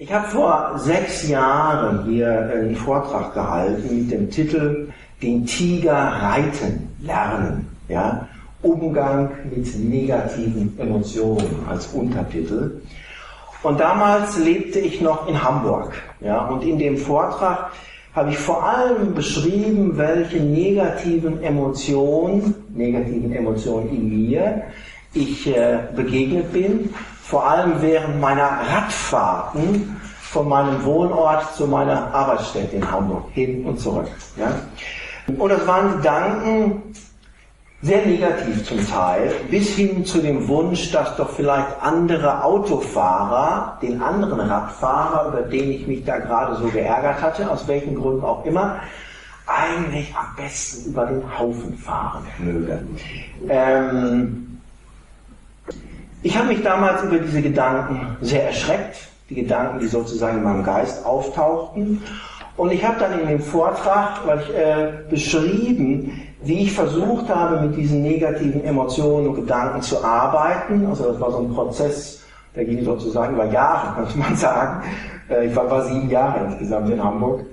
Ich habe vor 6 Jahren hier einen Vortrag gehalten mit dem Titel Den Tiger reiten lernen. Ja? Umgang mit negativen Emotionen als Untertitel. Und damals lebte ich noch in Hamburg. Ja? Und in dem Vortrag habe ich vor allem beschrieben, welche negativen Emotionen in mir ich begegnet bin, vor allem während meiner Radfahrten von meinem Wohnort zu meiner Arbeitsstätte in Hamburg, hin und zurück. Ja? Und das waren Gedanken, sehr negativ zum Teil, bis hin zu dem Wunsch, dass doch vielleicht andere Autofahrer, den anderen Radfahrer, über den ich mich da gerade so geärgert hatte, aus welchen Gründen auch immer, eigentlich am besten über den Haufen fahren möge. Ich habe mich damals über diese Gedanken sehr erschreckt, die Gedanken, die sozusagen in meinem Geist auftauchten. Und ich habe dann in dem Vortrag beschrieben, wie ich versucht habe, mit diesen negativen Emotionen und Gedanken zu arbeiten. Also das war so ein Prozess, der ging sozusagen über Jahre, könnte man sagen. Ich war 7 Jahre insgesamt in Hamburg.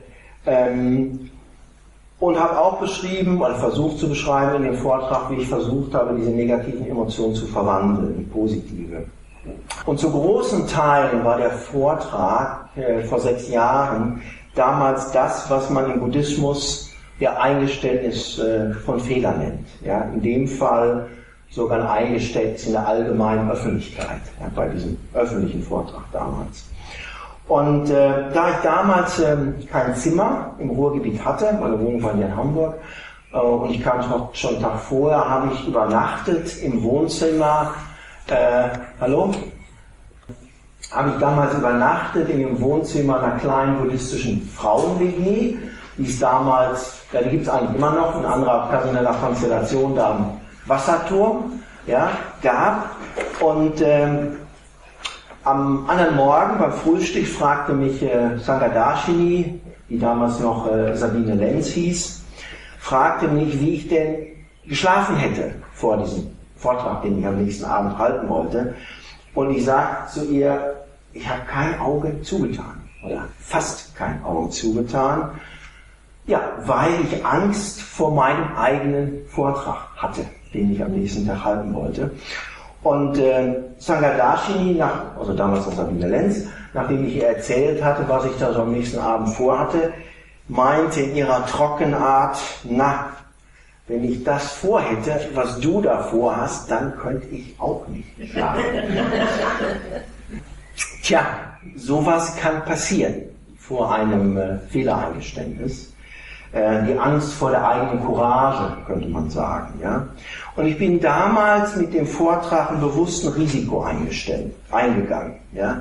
Und habe auch beschrieben, oder versucht zu beschreiben in dem Vortrag, wie ich versucht habe, diese negativen Emotionen zu verwandeln in positive. Und zu großen Teilen war der Vortrag vor 6 Jahren damals das, was man im Buddhismus der Eingeständnis von Fehlern nennt. Ja, in dem Fall sogar ein Eingeständnis in der allgemeinen Öffentlichkeit, ja, bei diesem öffentlichen Vortrag damals. Und da ich damals kein Zimmer im Ruhrgebiet hatte, meine Wohnung war hier in Hamburg, und ich kam schon einen Tag vorher, habe ich übernachtet im Wohnzimmer. Habe ich damals übernachtet in dem Wohnzimmer einer kleinen buddhistischen Frauen-WG, die es damals, ja, die gibt es eigentlich immer noch, in anderer personeller Konstellation, da am Wasserturm, ja, gab. Und am anderen Morgen beim Frühstück fragte mich Sangadarshini, die damals noch Sabine Lenz hieß, fragte mich, wie ich denn geschlafen hätte vor diesem Vortrag, den ich am nächsten Abend halten wollte. Und ich sagte zu ihr, ich habe kein Auge zugetan, oder fast kein Auge zugetan, ja, weil ich Angst vor meinem eigenen Vortrag hatte, den ich am nächsten Tag halten wollte. Und Sangadarshini, also damals noch Sabine Lenz, nachdem ich ihr erzählt hatte, was ich da so am nächsten Abend vorhatte, meinte in ihrer Trockenart, na, wenn ich das vorhätte, was du da vorhast, dann könnte ich auch nicht schlafen. Tja, sowas kann passieren vor einem Fehlereingeständnis. Die Angst vor der eigenen Courage, könnte man sagen. Ja? Und ich bin damals mit dem Vortrag ein bewusstes Risiko eingegangen. Ja?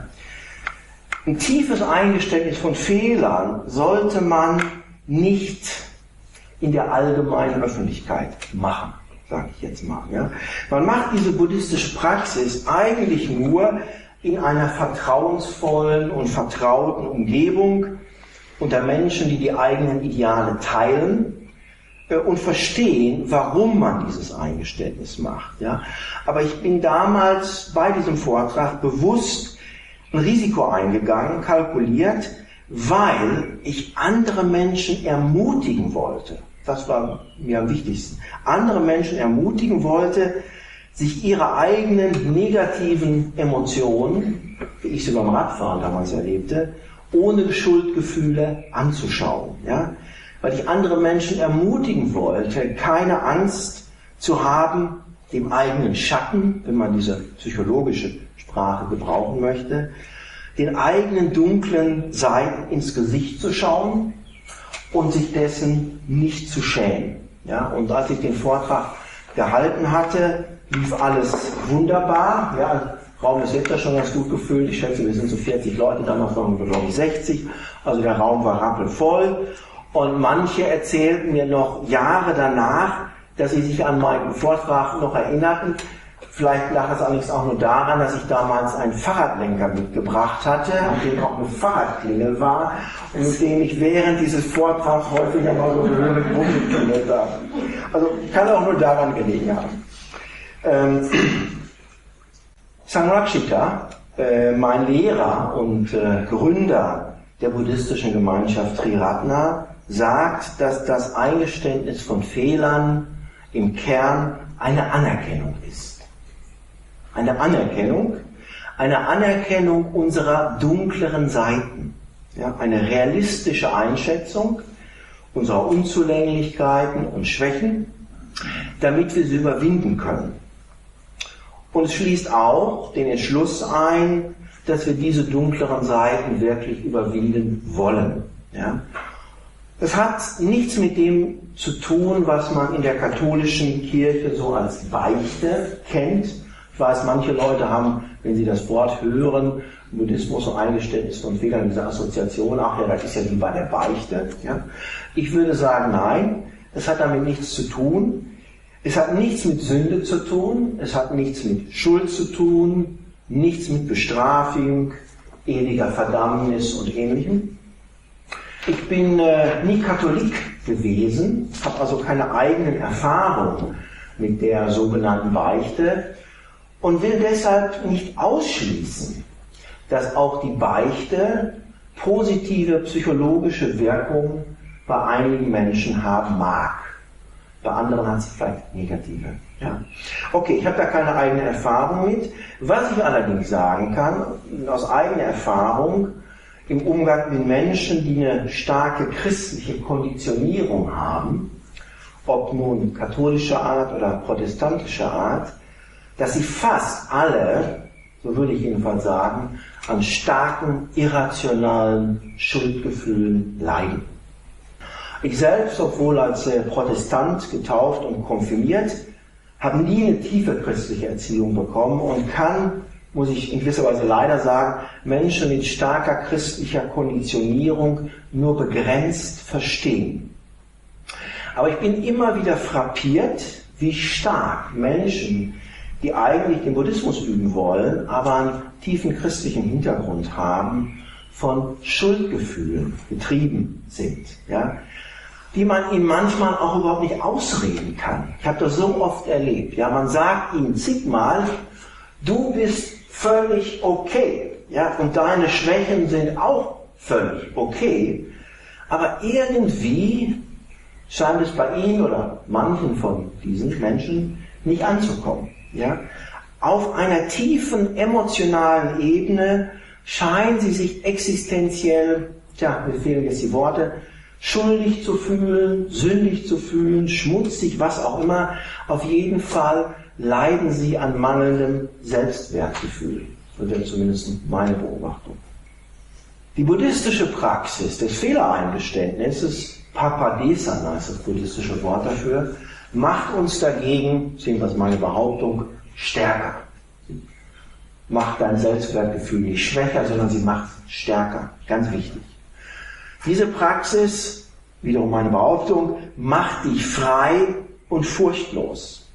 Ein tiefes Eingeständnis von Fehlern sollte man nicht in der allgemeinen Öffentlichkeit machen, sage ich jetzt mal. Ja? Man macht diese buddhistische Praxis eigentlich nur in einer vertrauensvollen und vertrauten Umgebung unter Menschen, die die eigenen Ideale teilen und verstehen, warum man dieses Eingeständnis macht. Ja? Aber ich bin damals bei diesem Vortrag bewusst ein Risiko eingegangen, kalkuliert, weil ich andere Menschen ermutigen wollte. Das war mir am wichtigsten. Andere Menschen ermutigen wollte, sich ihre eigenen negativen Emotionen, wie ich sie beim Radfahren damals erlebte, ohne Schuldgefühle anzuschauen. Ja? Weil ich andere Menschen ermutigen wollte, keine Angst zu haben, dem eigenen Schatten, wenn man diese psychologische Sprache gebrauchen möchte, den eigenen dunklen Seiten ins Gesicht zu schauen und sich dessen nicht zu schämen. Ja? Und als ich den Vortrag gehalten hatte, lief alles wunderbar. Ja? Der Raum ist jetzt ja schon ganz gut gefüllt. Ich schätze, wir sind so 40 Leute, damals waren wir, glaube ich, 60. Also der Raum war rappelvoll. Und manche erzählten mir noch Jahre danach, dass sie sich an meinen Vortrag noch erinnerten. Vielleicht lag es allerdings auch nur daran, dass ich damals einen Fahrradlenker mitgebracht hatte, an dem auch eine Fahrradklingel war und mit dem ich während dieses Vortrags häufig einmal so rumgeklingelt habe. Also kann auch nur daran gelegen haben. Samrakshita, Mein Lehrer und Gründer der buddhistischen Gemeinschaft Triratna sagt, dass das Eingeständnis von Fehlern im Kern eine Anerkennung ist. Eine Anerkennung unserer dunkleren Seiten. Ja, eine realistische Einschätzung unserer Unzulänglichkeiten und Schwächen, damit wir sie überwinden können. Und es schließt auch den Entschluss ein, dass wir diese dunkleren Seiten wirklich überwinden wollen. Ja? Es hat nichts mit dem zu tun, was man in der katholischen Kirche so als Beichte kennt. Ich weiß, manche Leute haben, wenn sie das Wort hören, Buddhismus und Eingeständnis von Fehlern, diese Assoziation, ach ja, das ist ja wie bei der Beichte. Ja? Ich würde sagen, nein, es hat damit nichts zu tun. Es hat nichts mit Sünde zu tun, es hat nichts mit Schuld zu tun, nichts mit Bestrafung, ewiger Verdammnis und Ähnlichem. Ich bin nie Katholik gewesen, habe also keine eigenen Erfahrungen mit der sogenannten Beichte und will deshalb nicht ausschließen, dass auch die Beichte positive psychologische Wirkung bei einigen Menschen haben mag. Bei anderen hat sie vielleicht negative. Ja. Okay, ich habe da keine eigene Erfahrung mit. Was ich allerdings sagen kann, aus eigener Erfahrung, im Umgang mit Menschen, die eine starke christliche Konditionierung haben, ob nun katholischer Art oder protestantischer Art, dass sie fast alle, so würde ich jedenfalls sagen, an starken, irrationalen Schuldgefühlen leiden. Ich selbst, obwohl als Protestant getauft und konfirmiert, habe nie eine tiefe christliche Erziehung bekommen und kann, muss ich in gewisser Weise leider sagen, Menschen mit starker christlicher Konditionierung nur begrenzt verstehen. Aber ich bin immer wieder frappiert, wie stark Menschen, die eigentlich den Buddhismus üben wollen, aber einen tiefen christlichen Hintergrund haben, von Schuldgefühlen getrieben sind. Ja? Die man ihnen manchmal auch überhaupt nicht ausreden kann. Ich habe das so oft erlebt. Ja, man sagt ihnen zigmal, du bist völlig okay. Ja, und deine Schwächen sind auch völlig okay. Aber irgendwie scheint es bei ihnen oder manchen von diesen Menschen nicht anzukommen. Ja? Auf einer tiefen emotionalen Ebene scheinen sie sich existenziell, mir fehlen jetzt die Worte, schuldig zu fühlen, sündig zu fühlen, schmutzig, was auch immer. Auf jeden Fall leiden sie an mangelndem Selbstwertgefühl. Das wäre zumindest meine Beobachtung. Die buddhistische Praxis des Fehlereingeständnisses, Papadesana ist das buddhistische Wort dafür, macht uns dagegen, jedenfalls meine Behauptung, stärker. Sie macht dein Selbstwertgefühl nicht schwächer, sondern sie macht es stärker. Ganz wichtig. Diese Praxis, wiederum meine Behauptung, macht dich frei und furchtlos.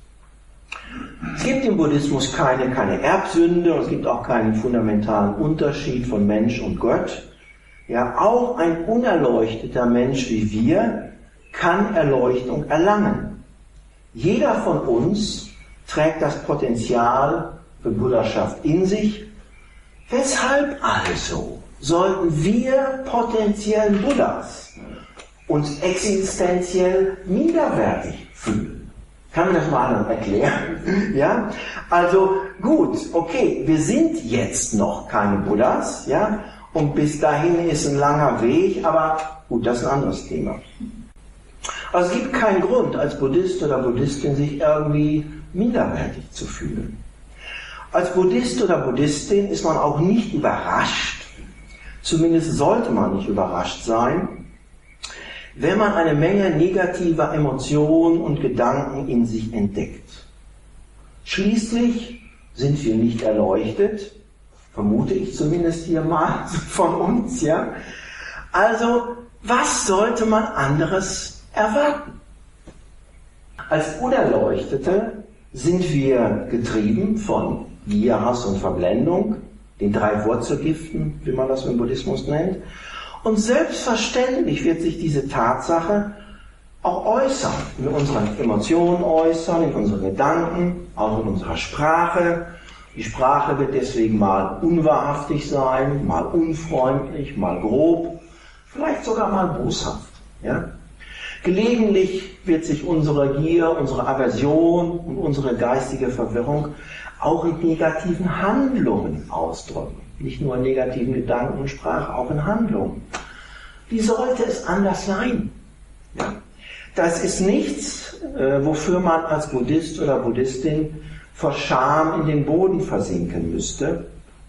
Es gibt im Buddhismus keine Erbsünde und es gibt auch keinen fundamentalen Unterschied von Mensch und Gott. Ja, auch ein unerleuchteter Mensch wie wir kann Erleuchtung erlangen. Jeder von uns trägt das Potenzial für Buddhaschaft in sich. Weshalb also sollten wir potenziellen Buddhas uns existenziell minderwertig fühlen? Kann man das mal erklären? Ja? Also gut, okay, wir sind jetzt noch keine Buddhas, ja, und bis dahin ist ein langer Weg, aber gut, das ist ein anderes Thema. Also es gibt keinen Grund, als Buddhist oder Buddhistin sich irgendwie minderwertig zu fühlen. Als Buddhist oder Buddhistin ist man auch nicht überrascht, zumindest sollte man nicht überrascht sein, wenn man eine Menge negativer Emotionen und Gedanken in sich entdeckt. Schließlich sind wir nicht erleuchtet, vermute ich zumindest hier mal von uns, ja. Also, was sollte man anderes erwarten? Als Unerleuchtete sind wir getrieben von Gier, Hass und Verblendung, den 3 Wurzelgiften, wie man das im Buddhismus nennt. Und selbstverständlich wird sich diese Tatsache auch äußern, in unseren Emotionen äußern, in unseren Gedanken, auch in unserer Sprache Die Sprache wird deswegen mal unwahrhaftig sein, mal unfreundlich, mal grob, vielleicht sogar mal boshaft. Ja? Gelegentlich wird sich unsere Gier, unsere Aversion und unsere geistige Verwirrung auch in negativen Handlungen ausdrücken. Nicht nur in negativen Gedanken und Sprache, auch in Handlungen. Wie sollte es anders sein? Ja. Das ist nichts, wofür man als Buddhist oder Buddhistin vor Scham in den Boden versinken müsste.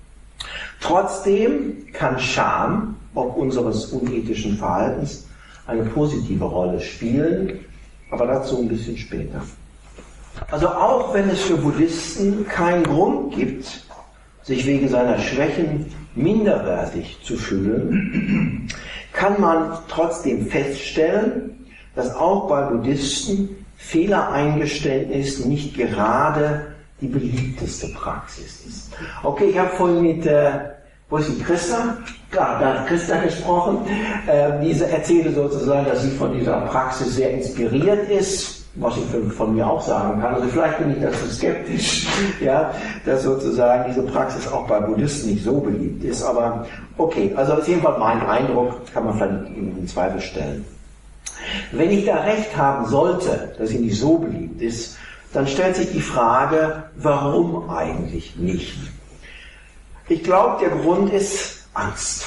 Trotzdem kann Scham, ob unseres unethischen Verhaltens, eine positive Rolle spielen, aber dazu ein bisschen später. Also auch wenn es für Buddhisten keinen Grund gibt, sich wegen seiner Schwächen minderwertig zu fühlen, kann man trotzdem feststellen, dass auch bei Buddhisten Fehlereingeständnis nicht gerade die beliebteste Praxis ist. Okay, ich habe vorhin mit wo ist die Christa? Klar, da hat Christa gesprochen. Diese erzählte sozusagen, dass sie von dieser Praxis sehr inspiriert ist, was ich von mir auch sagen kann. Also vielleicht bin ich dazu skeptisch, ja, dass sozusagen diese Praxis auch bei Buddhisten nicht so beliebt ist. Aber okay, also auf jeden Fall mein Eindruck, kann man vielleicht in Zweifel stellen. Wenn ich da recht haben sollte, dass sie nicht so beliebt ist, dann stellt sich die Frage, warum eigentlich nicht? Ich glaube, der Grund ist Angst.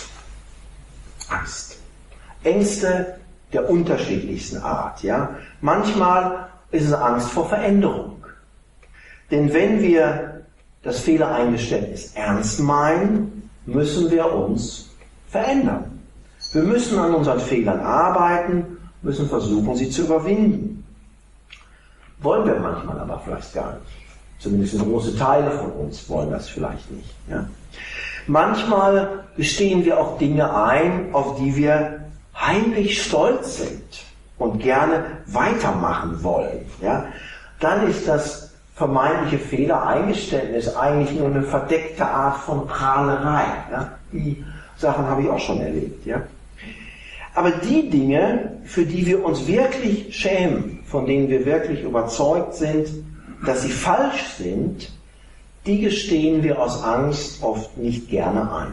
Angst. Ängste der unterschiedlichsten Art. Ja? Manchmal ist es Angst vor Veränderung. Denn wenn wir das Fehlereingeständnis ernst meinen, müssen wir uns verändern. Wir müssen an unseren Fehlern arbeiten, müssen versuchen, sie zu überwinden. Wollen wir manchmal aber vielleicht gar nicht. Zumindest große Teile von uns wollen das vielleicht nicht. Ja? Manchmal gestehen wir auch Dinge ein, auf die wir heimlich stolz sind und gerne weitermachen wollen. Ja? Dann ist das vermeintliche Fehlereingeständnis eigentlich nur eine verdeckte Art von Prahlerei. Ja? Die Sachen habe ich auch schon erlebt. Ja? Aber die Dinge, für die wir uns wirklich schämen, von denen wir wirklich überzeugt sind, dass sie falsch sind, die gestehen wir aus Angst oft nicht gerne ein.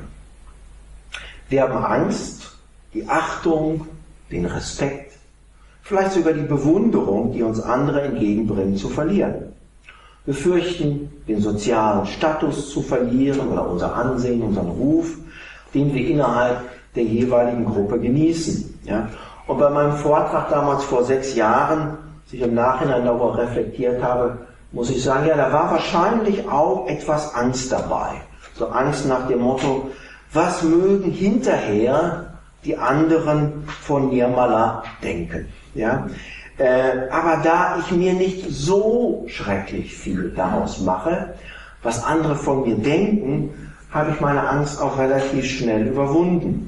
Wir haben Angst, die Achtung, den Respekt, vielleicht sogar die Bewunderung, die uns andere entgegenbringen, zu verlieren. Wir fürchten, den sozialen Status zu verlieren oder unser Ansehen, unseren Ruf, den wir innerhalb der jeweiligen Gruppe genießen. Ja? Und bei meinem Vortrag damals vor 6 Jahren, als ich im Nachhinein darüber reflektiert habe, muss ich sagen, ja, da war wahrscheinlich auch etwas Angst dabei. So Angst nach dem Motto, was mögen hinterher die anderen von Nirmala denken. Ja? Aber da ich mir nicht so schrecklich viel daraus mache, was andere von mir denken, habe ich meine Angst auch relativ schnell überwunden.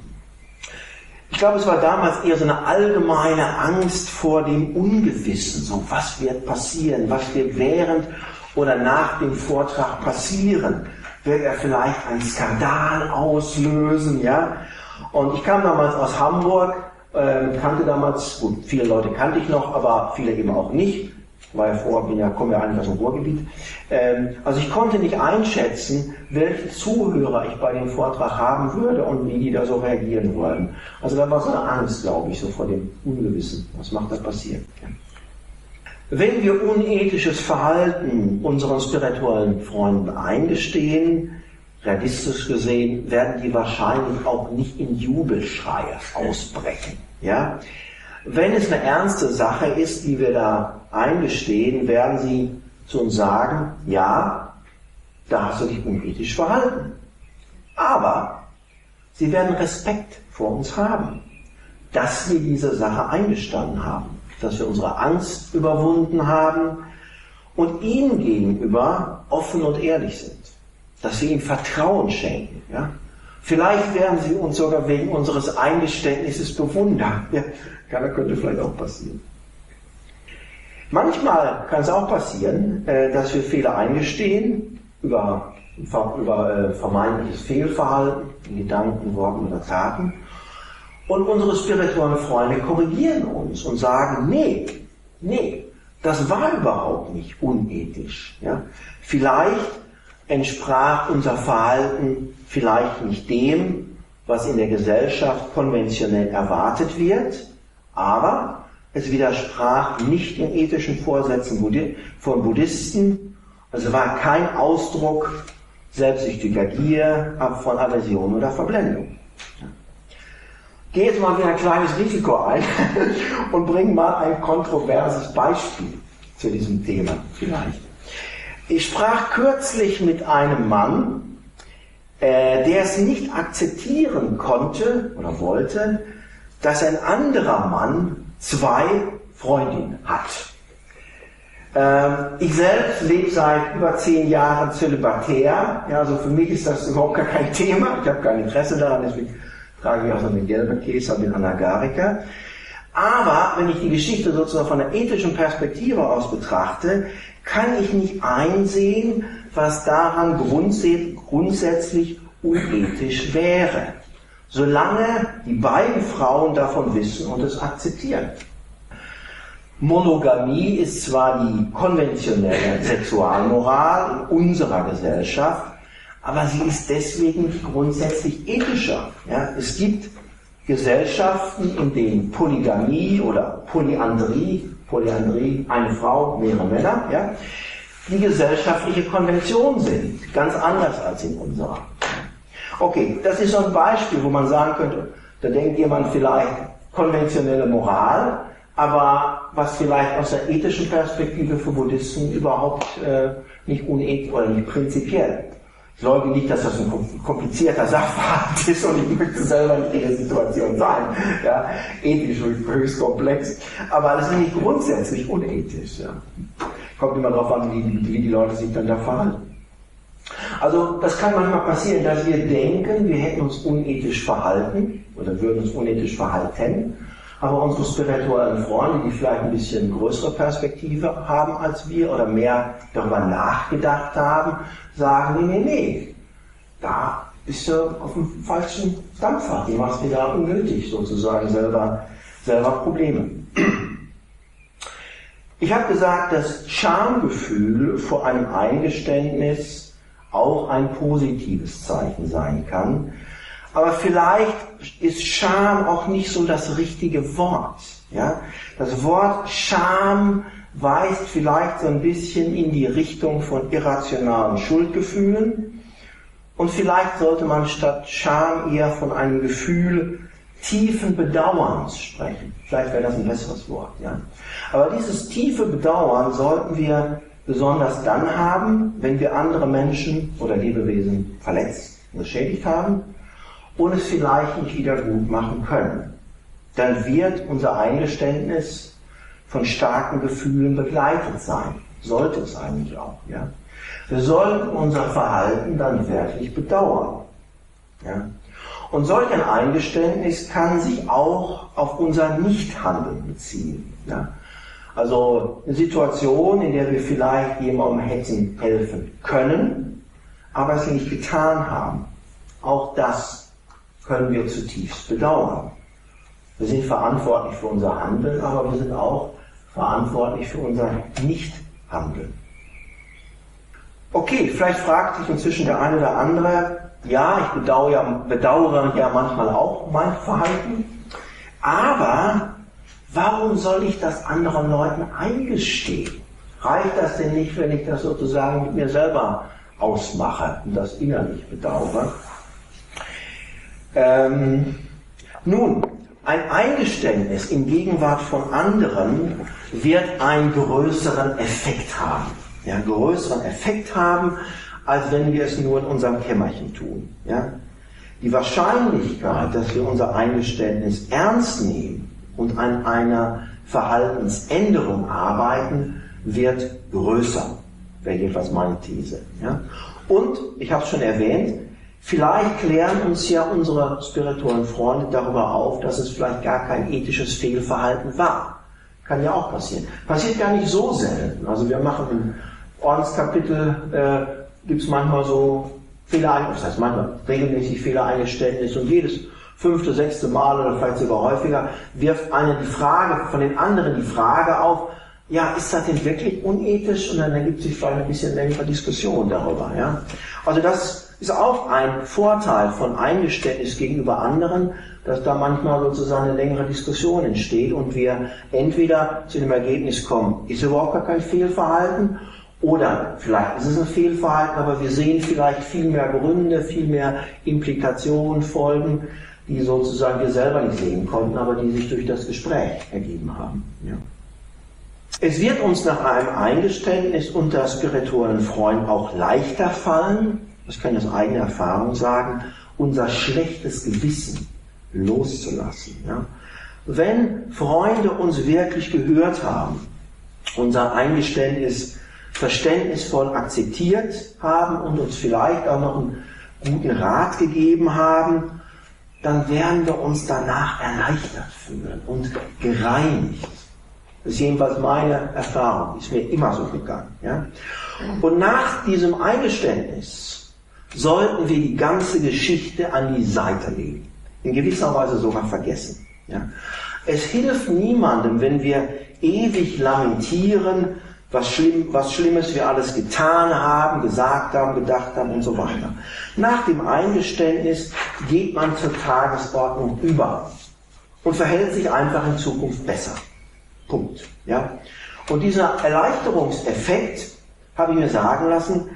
Ich glaube, es war damals eher so eine allgemeine Angst vor dem Ungewissen. So, was wird passieren? Was wird während oder nach dem Vortrag passieren? Wird er vielleicht einen Skandal auslösen? Ja? Und ich kam damals aus Hamburg, kannte damals, gut, viele Leute kannte ich noch, aber viele eben auch nicht, weil komme ja eigentlich aus dem Ruhrgebiet. Also ich konnte nicht einschätzen, welche Zuhörer ich bei dem Vortrag haben würde und wie die da so reagieren würden. Also da war so eine Angst, glaube ich, so vor dem Ungewissen. Was macht da passieren? Ja. Wenn wir unethisches Verhalten unseren spirituellen Freunden eingestehen, realistisch gesehen, werden die wahrscheinlich auch nicht in Jubelschreie ausbrechen. Ja? Wenn es eine ernste Sache ist, die wir da eingestehen, werden sie zu uns sagen, ja, da hast du dich unethisch verhalten. Aber sie werden Respekt vor uns haben, dass wir diese Sache eingestanden haben, dass wir unsere Angst überwunden haben und ihnen gegenüber offen und ehrlich sind, dass wir ihm Vertrauen schenken. Ja? Vielleicht werden sie uns sogar wegen unseres Eingeständnisses bewundern. Ja, könnte vielleicht auch passieren. Manchmal kann es auch passieren, dass wir Fehler eingestehen über vermeintliches Fehlverhalten in Gedanken, Worten oder Taten. Und unsere spirituellen Freunde korrigieren uns und sagen, nee, das war überhaupt nicht unethisch. Ja? Vielleicht entsprach unser Verhalten vielleicht nicht dem, was in der Gesellschaft konventionell erwartet wird, aber es widersprach nicht den ethischen Vorsätzen von Buddhisten. Also war kein Ausdruck selbstsüchtiger Gier, von Aversion oder Verblendung. Ich gehe jetzt mal wieder ein kleines Risiko ein und bringe mal ein kontroverses Beispiel zu diesem Thema vielleicht. Ich sprach kürzlich mit einem Mann, der es nicht akzeptieren konnte oder wollte, dass ein anderer Mann 2 Freundinnen hat. Ich selbst lebe seit über 10 Jahren zölibatär. Ja, also für mich ist das überhaupt gar kein Thema. Ich habe kein Interesse daran, deswegen trage ich auch so eine gelbe Käse, bin Anagariker. Aber wenn ich die Geschichte sozusagen von der ethischen Perspektive aus betrachte, kann ich nicht einsehen, was daran grundsätzlich unethisch wäre, solange die beiden Frauen davon wissen und es akzeptieren. Monogamie ist zwar die konventionelle Sexualmoral in unserer Gesellschaft, aber sie ist deswegen nicht grundsätzlich ethischer. Ja, es gibt Gesellschaften, in denen Polygamie oder Polyandrie, eine Frau, mehrere Männer, ja, die gesellschaftliche Konvention sind, ganz anders als in unserer. Okay, das ist so ein Beispiel, wo man sagen könnte, da denkt jemand vielleicht konventionelle Moral, aber was vielleicht aus der ethischen Perspektive für Buddhisten überhaupt nicht unethisch oder nicht prinzipiell. Ich leugne nicht, dass das ein komplizierter Sachverhalt ist und ich möchte selber nicht in der Situation sein. Ja, ethisch höchst komplex. Aber das ist nicht grundsätzlich unethisch. Ja. Kommt immer darauf an, wie die Leute sich dann da verhalten. Also das kann manchmal passieren, dass wir denken, wir hätten uns unethisch verhalten oder würden uns unethisch verhalten, aber unsere spirituellen Freunde, die vielleicht ein bisschen größere Perspektive haben als wir oder mehr darüber nachgedacht haben, sagen, nee, da bist du auf dem falschen Dampfer, du machst dir da unnötig sozusagen selber Probleme. Ich habe gesagt, dass Schamgefühl vor einem Eingeständnis auch ein positives Zeichen sein kann. Aber vielleicht ist Scham auch nicht so das richtige Wort. Ja? Das Wort Scham weist vielleicht so ein bisschen in die Richtung von irrationalen Schuldgefühlen. Und vielleicht sollte man statt Scham eher von einem Gefühl tiefen Bedauerns sprechen. Vielleicht wäre das ein besseres Wort. Ja? Aber dieses tiefe Bedauern sollten wir besonders dann haben, wenn wir andere Menschen oder Lebewesen verletzt und geschädigt haben und es vielleicht nicht wieder gut machen können. Dann wird unser Eingeständnis von starken Gefühlen begleitet sein. Sollte es eigentlich auch. Ja? Wir sollten unser Verhalten dann wirklich bedauern. Ja? Und solch ein Eingeständnis kann sich auch auf unser Nichthandeln beziehen. Ja? Also eine Situation, in der wir vielleicht jemandem hätten helfen können, aber es nicht getan haben. Auch das können wir zutiefst bedauern. Wir sind verantwortlich für unser Handeln, aber wir sind auch verantwortlich für unser Nichthandeln. Okay, vielleicht fragt sich inzwischen der eine oder andere, ja, ich bedauere ja manchmal auch mein Verhalten, aber warum soll ich das anderen Leuten eingestehen? Reicht das denn nicht, wenn ich das sozusagen mit mir selber ausmache und das innerlich bedauere? Nun, ein Eingeständnis in Gegenwart von anderen wird einen größeren Effekt haben. Ja, einen größeren Effekt haben, als wenn wir es nur in unserem Kämmerchen tun. Ja? Die Wahrscheinlichkeit, dass wir unser Eingeständnis ernst nehmen und an einer Verhaltensänderung arbeiten, wird größer. Wäre jedenfalls meine These. Ja? Und, ich habe es schon erwähnt, vielleicht klären uns ja unsere spirituellen Freunde darüber auf, dass es vielleicht gar kein ethisches Fehlverhalten war. Kann ja auch passieren. Passiert gar nicht so selten. Also wir machen im Ordenskapitel, gibt es manchmal so Fehlereingeständnis, das heißt manchmal regelmäßig Fehlereingeständnis und jedes 5., 6. Mal oder vielleicht sogar häufiger wirft einer die Frage, von den anderen die Frage auf, ja, ist das denn wirklich unethisch? Und dann ergibt sich vielleicht ein bisschen längere Diskussion darüber. Ja? Also das ist auch ein Vorteil von Eingeständnis gegenüber anderen, dass da manchmal sozusagen eine längere Diskussion entsteht und wir entweder zu dem Ergebnis kommen, ist überhaupt gar kein Fehlverhalten, oder vielleicht ist es ein Fehlverhalten, aber wir sehen vielleicht viel mehr Gründe, viel mehr Implikationen, Folgen, die sozusagen wir selber nicht sehen konnten, aber die sich durch das Gespräch ergeben haben. Ja. Es wird uns nach einem Eingeständnis unter spirituellen Freunden auch leichter fallen, das kann ich aus eigener Erfahrung sagen, unser schlechtes Gewissen loszulassen. Ja. Wenn Freunde uns wirklich gehört haben, unser Eingeständnis verständnisvoll akzeptiert haben und uns vielleicht auch noch einen guten Rat gegeben haben, dann werden wir uns danach erleichtert fühlen und gereinigt. Das ist jedenfalls meine Erfahrung, ist mir immer so gegangen. Ja? Und nach diesem Eingeständnis sollten wir die ganze Geschichte an die Seite legen. In gewisser Weise sogar vergessen. Ja? Es hilft niemandem, wenn wir ewig lamentieren, was Schlimmes wir alles getan haben, gesagt haben, gedacht haben und so weiter. Nach dem Eingeständnis geht man zur Tagesordnung über und verhält sich einfach in Zukunft besser. Punkt. Ja? Und dieser Erleichterungseffekt, habe ich mir sagen lassen,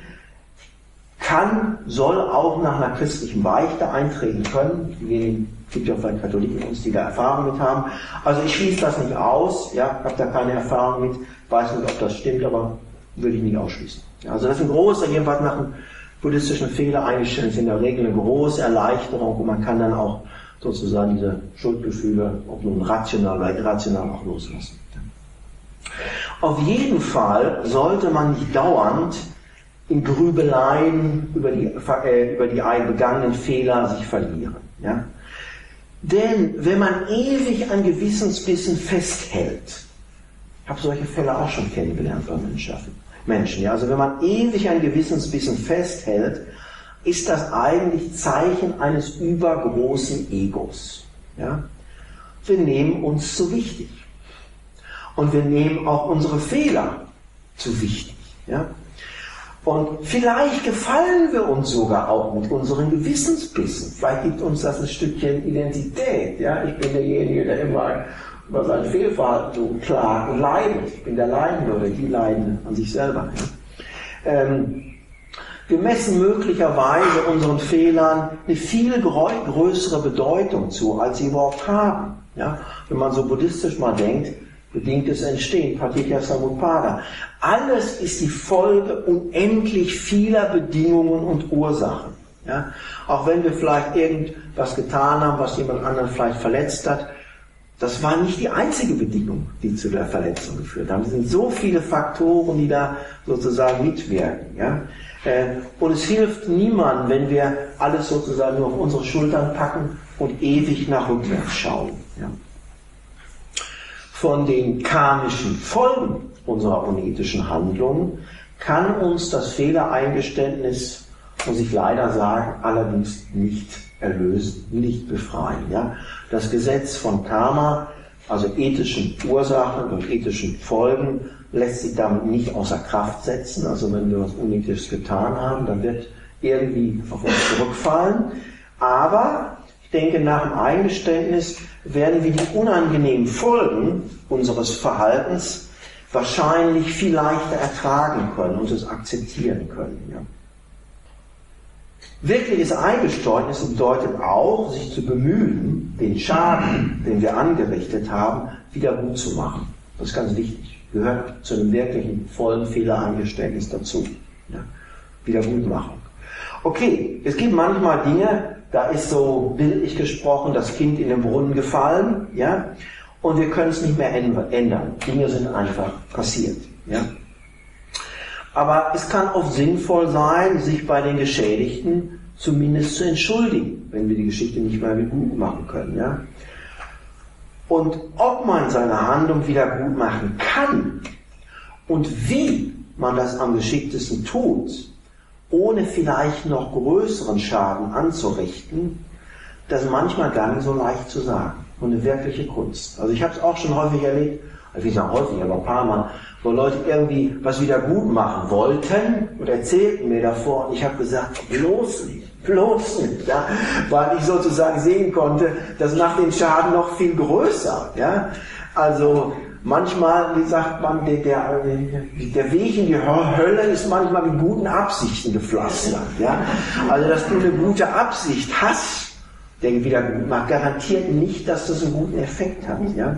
soll auch nach einer christlichen Beichte eintreten können. Es gibt ja vielleicht Katholiken uns, die da Erfahrung mit haben. Also ich schließe das nicht aus, ja, habe da keine Erfahrung mit, weiß nicht, ob das stimmt, aber würde ich nicht ausschließen. Ja, also das ist ein großer, jedenfalls nach einem buddhistischen Fehler eingestellt, ist in der Regel eine große Erleichterung und man kann dann auch sozusagen diese Schuldgefühle, ob nun rational oder irrational, auch loslassen. Auf jeden Fall sollte man nicht dauernd in Grübeleien über die begangenen Fehler sich verlieren. Ja? Denn wenn man ewig an Gewissensbissen festhält, ich habe solche Fälle auch schon kennengelernt bei Menschen. Ja? Also wenn man ewig an Gewissensbissen festhält, ist das eigentlich Zeichen eines übergroßen Egos. Ja? Wir nehmen uns zu wichtig. Und wir nehmen auch unsere Fehler zu wichtig. Ja? Und vielleicht gefallen wir uns sogar auch mit unseren Gewissensbissen. Vielleicht gibt uns das ein Stückchen Identität. Ja? Ich bin derjenige, der immer über sein Fehlverhalten so klagt und leidet. Ich bin der Leidende oder die Leidende an sich selber. Ja? Wir messen möglicherweise unseren Fehlern eine viel größere Bedeutung zu, als sie überhaupt haben. Ja? Wenn man so buddhistisch mal denkt, bedingtes Entstehen, Paticca Samuppada. Alles ist die Folge unendlich vieler Bedingungen und Ursachen. Ja? Auch wenn wir vielleicht irgendwas getan haben, was jemand anderen vielleicht verletzt hat, das war nicht die einzige Bedingung, die zu der Verletzung geführt haben. Es sind so viele Faktoren, die da sozusagen mitwirken. Ja? Und es hilft niemandem, wenn wir alles sozusagen nur auf unsere Schultern packen und ewig nach rückwärts schauen. Ja? Von den karmischen Folgen unserer unethischen Handlungen kann uns das Fehlereingeständnis, muss ich leider sagen, allerdings nicht erlösen, nicht befreien. Ja? Das Gesetz von Karma, also ethischen Ursachen und ethischen Folgen, lässt sich damit nicht außer Kraft setzen. Also wenn wir was Unethisches getan haben, dann wird irgendwie auf uns zurückfallen. Aber ich denke, nach dem Eingeständnis werden wir die unangenehmen Folgen unseres Verhaltens wahrscheinlich viel leichter ertragen können und es akzeptieren können. Ja. Wirkliches Eingeständnis bedeutet auch, sich zu bemühen, den Schaden, den wir angerichtet haben, wieder gut zu machen. Das ist ganz wichtig. Gehört zu einem wirklichen vollen Fehlereingeständnis dazu. Ja. Wiedergutmachung. Okay, es gibt manchmal Dinge, da ist so bildlich gesprochen das Kind in den Brunnen gefallen, ja, und wir können es nicht mehr ändern. Dinge sind einfach passiert, ja. Aber es kann oft sinnvoll sein, sich bei den Geschädigten zumindest zu entschuldigen, wenn wir die Geschichte nicht mehr gut machen können, ja. Und ob man seine Handlung wieder gut machen kann und wie man das am geschicktesten tut, ohne vielleicht noch größeren Schaden anzurichten, das ist manchmal gar nicht so leicht zu sagen. Und eine wirkliche Kunst. Also ich habe es auch schon häufig erlebt, ich sage häufig, aber ein paar Mal, wo Leute irgendwie was wieder gut machen wollten und erzählten mir davor, und ich habe gesagt, bloß nicht, ja, weil ich sozusagen sehen konnte, das macht den Schaden noch viel größer. Ja? Also manchmal, wie sagt man, der Weg in die Hölle ist manchmal mit guten Absichten gepflastert. Ja? Also dass du eine gute Absicht hast, der wieder gut macht, garantiert nicht, dass das einen guten Effekt hat. Ja?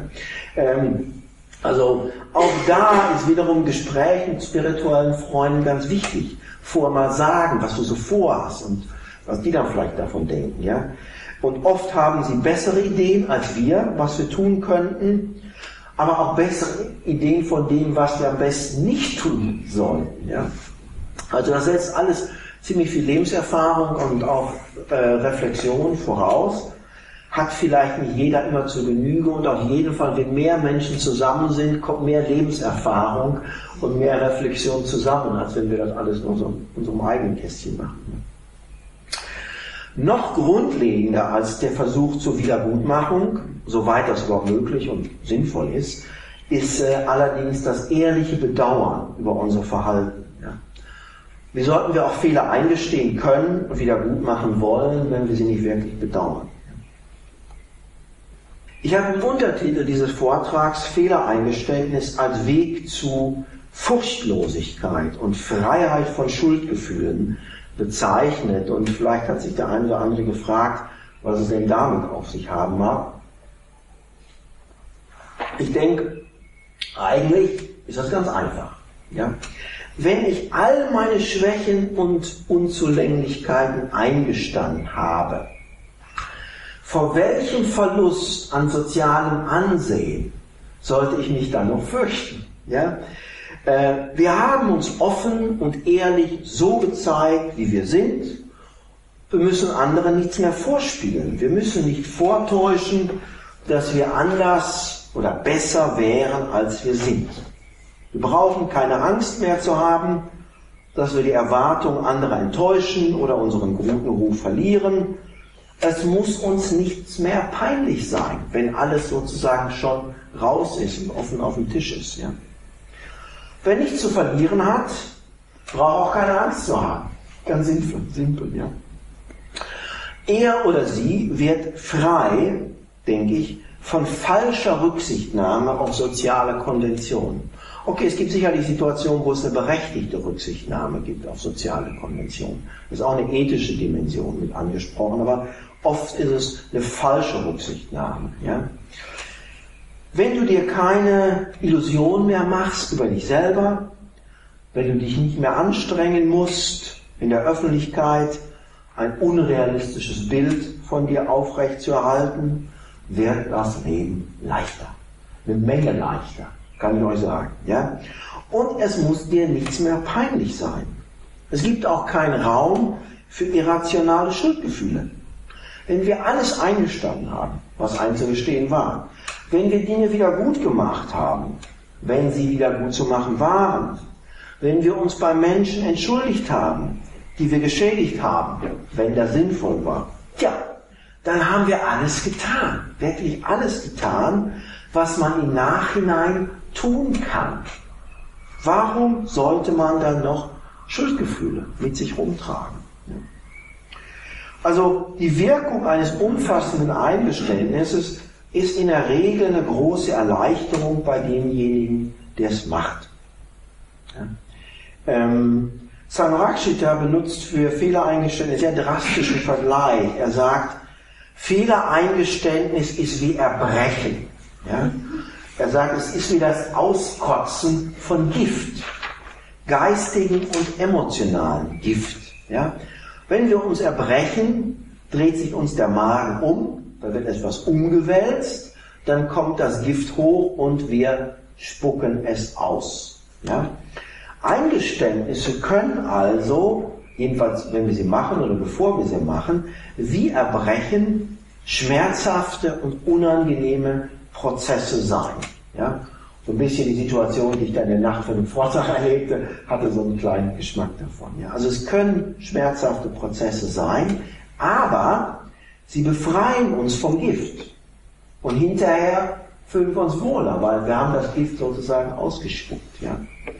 Also auch da ist wiederum Gespräch mit spirituellen Freunden ganz wichtig. Vorher mal sagen, was du so vorhast und was die dann vielleicht davon denken. Ja? Und oft haben sie bessere Ideen als wir, was wir tun könnten, aber auch bessere Ideen von dem, was wir am besten nicht tun sollten. Ja? Also das setzt alles ziemlich viel Lebenserfahrung und auch Reflexion voraus. Hat vielleicht nicht jeder immer zur Genüge und auf jeden Fall, wenn mehr Menschen zusammen sind, kommt mehr Lebenserfahrung und mehr Reflexion zusammen, als wenn wir das alles nur so in unserem eigenen Kästchen machen. Noch grundlegender als der Versuch zur Wiedergutmachung, soweit das überhaupt möglich und sinnvoll ist allerdings das ehrliche Bedauern über unser Verhalten. Ja. Wie sollten wir auch Fehler eingestehen können und wiedergutmachen wollen, wenn wir sie nicht wirklich bedauern? Ich habe im Untertitel dieses Vortrags Fehlereingeständnis als Weg zu Furchtlosigkeit und Freiheit von Schuldgefühlen bezeichnet, und vielleicht hat sich der eine oder andere gefragt, was es denn damit auf sich haben mag. Ich denke, eigentlich ist das ganz einfach. Ja? Wenn ich all meine Schwächen und Unzulänglichkeiten eingestanden habe, vor welchem Verlust an sozialem Ansehen sollte ich mich dann noch fürchten? Ja? Wir haben uns offen und ehrlich so gezeigt, wie wir sind. Wir müssen anderen nichts mehr vorspielen. Wir müssen nicht vortäuschen, dass wir anders oder besser wären, als wir sind. Wir brauchen keine Angst mehr zu haben, dass wir die Erwartungen anderer enttäuschen oder unseren guten Ruf verlieren. Es muss uns nichts mehr peinlich sein, wenn alles sozusagen schon raus ist und offen auf dem Tisch ist. Ja? Wer nichts zu verlieren hat, braucht auch keine Angst zu haben. Ganz simpel, ja. Er oder sie wird frei, denke ich, von falscher Rücksichtnahme auf soziale Konventionen. Okay, es gibt sicherlich Situationen, wo es eine berechtigte Rücksichtnahme gibt auf soziale Konventionen. Das ist auch eine ethische Dimension mit angesprochen, aber oft ist es eine falsche Rücksichtnahme. Ja? Wenn du dir keine Illusion mehr machst über dich selber, wenn du dich nicht mehr anstrengen musst, in der Öffentlichkeit ein unrealistisches Bild von dir aufrechtzuerhalten, wird das Leben leichter. Eine Menge leichter, kann ich euch sagen. Ja? Und es muss dir nichts mehr peinlich sein. Es gibt auch keinen Raum für irrationale Schuldgefühle. Wenn wir alles eingestanden haben, was einzugestehen war, wenn wir Dinge wieder gut gemacht haben, wenn sie wieder gut zu machen waren, wenn wir uns bei Menschen entschuldigt haben, die wir geschädigt haben, wenn das sinnvoll war, ja, dann haben wir alles getan, wirklich alles getan, was man im Nachhinein tun kann. Warum sollte man dann noch Schuldgefühle mit sich rumtragen? Also die Wirkung eines umfassenden Eingeständnisses ist in der Regel eine große Erleichterung bei demjenigen, der es macht. Ja. Sanrakshita benutzt für Fehlereingeständnis einen sehr drastischen Vergleich. Er sagt, Fehlereingeständnis ist wie Erbrechen. Ja? Er sagt, es ist wie das Auskotzen von Gift, geistigen und emotionalen Gift. Ja? Wenn wir uns erbrechen, dreht sich uns der Magen um, da wird etwas umgewälzt, dann kommt das Gift hoch und wir spucken es aus. Ja? Eingeständnisse können also, jedenfalls wenn wir sie machen oder bevor wir sie machen, wie Erbrechen schmerzhafte und unangenehme Prozesse sein. Ja? So ein bisschen die Situation, die ich da in der Nacht für den Vortrag erlebte, hatte so einen kleinen Geschmack davon. Ja? Also es können schmerzhafte Prozesse sein, aber sie befreien uns vom Gift. Und hinterher fühlen wir uns wohler, weil wir haben das Gift sozusagen ausgespuckt. Ja.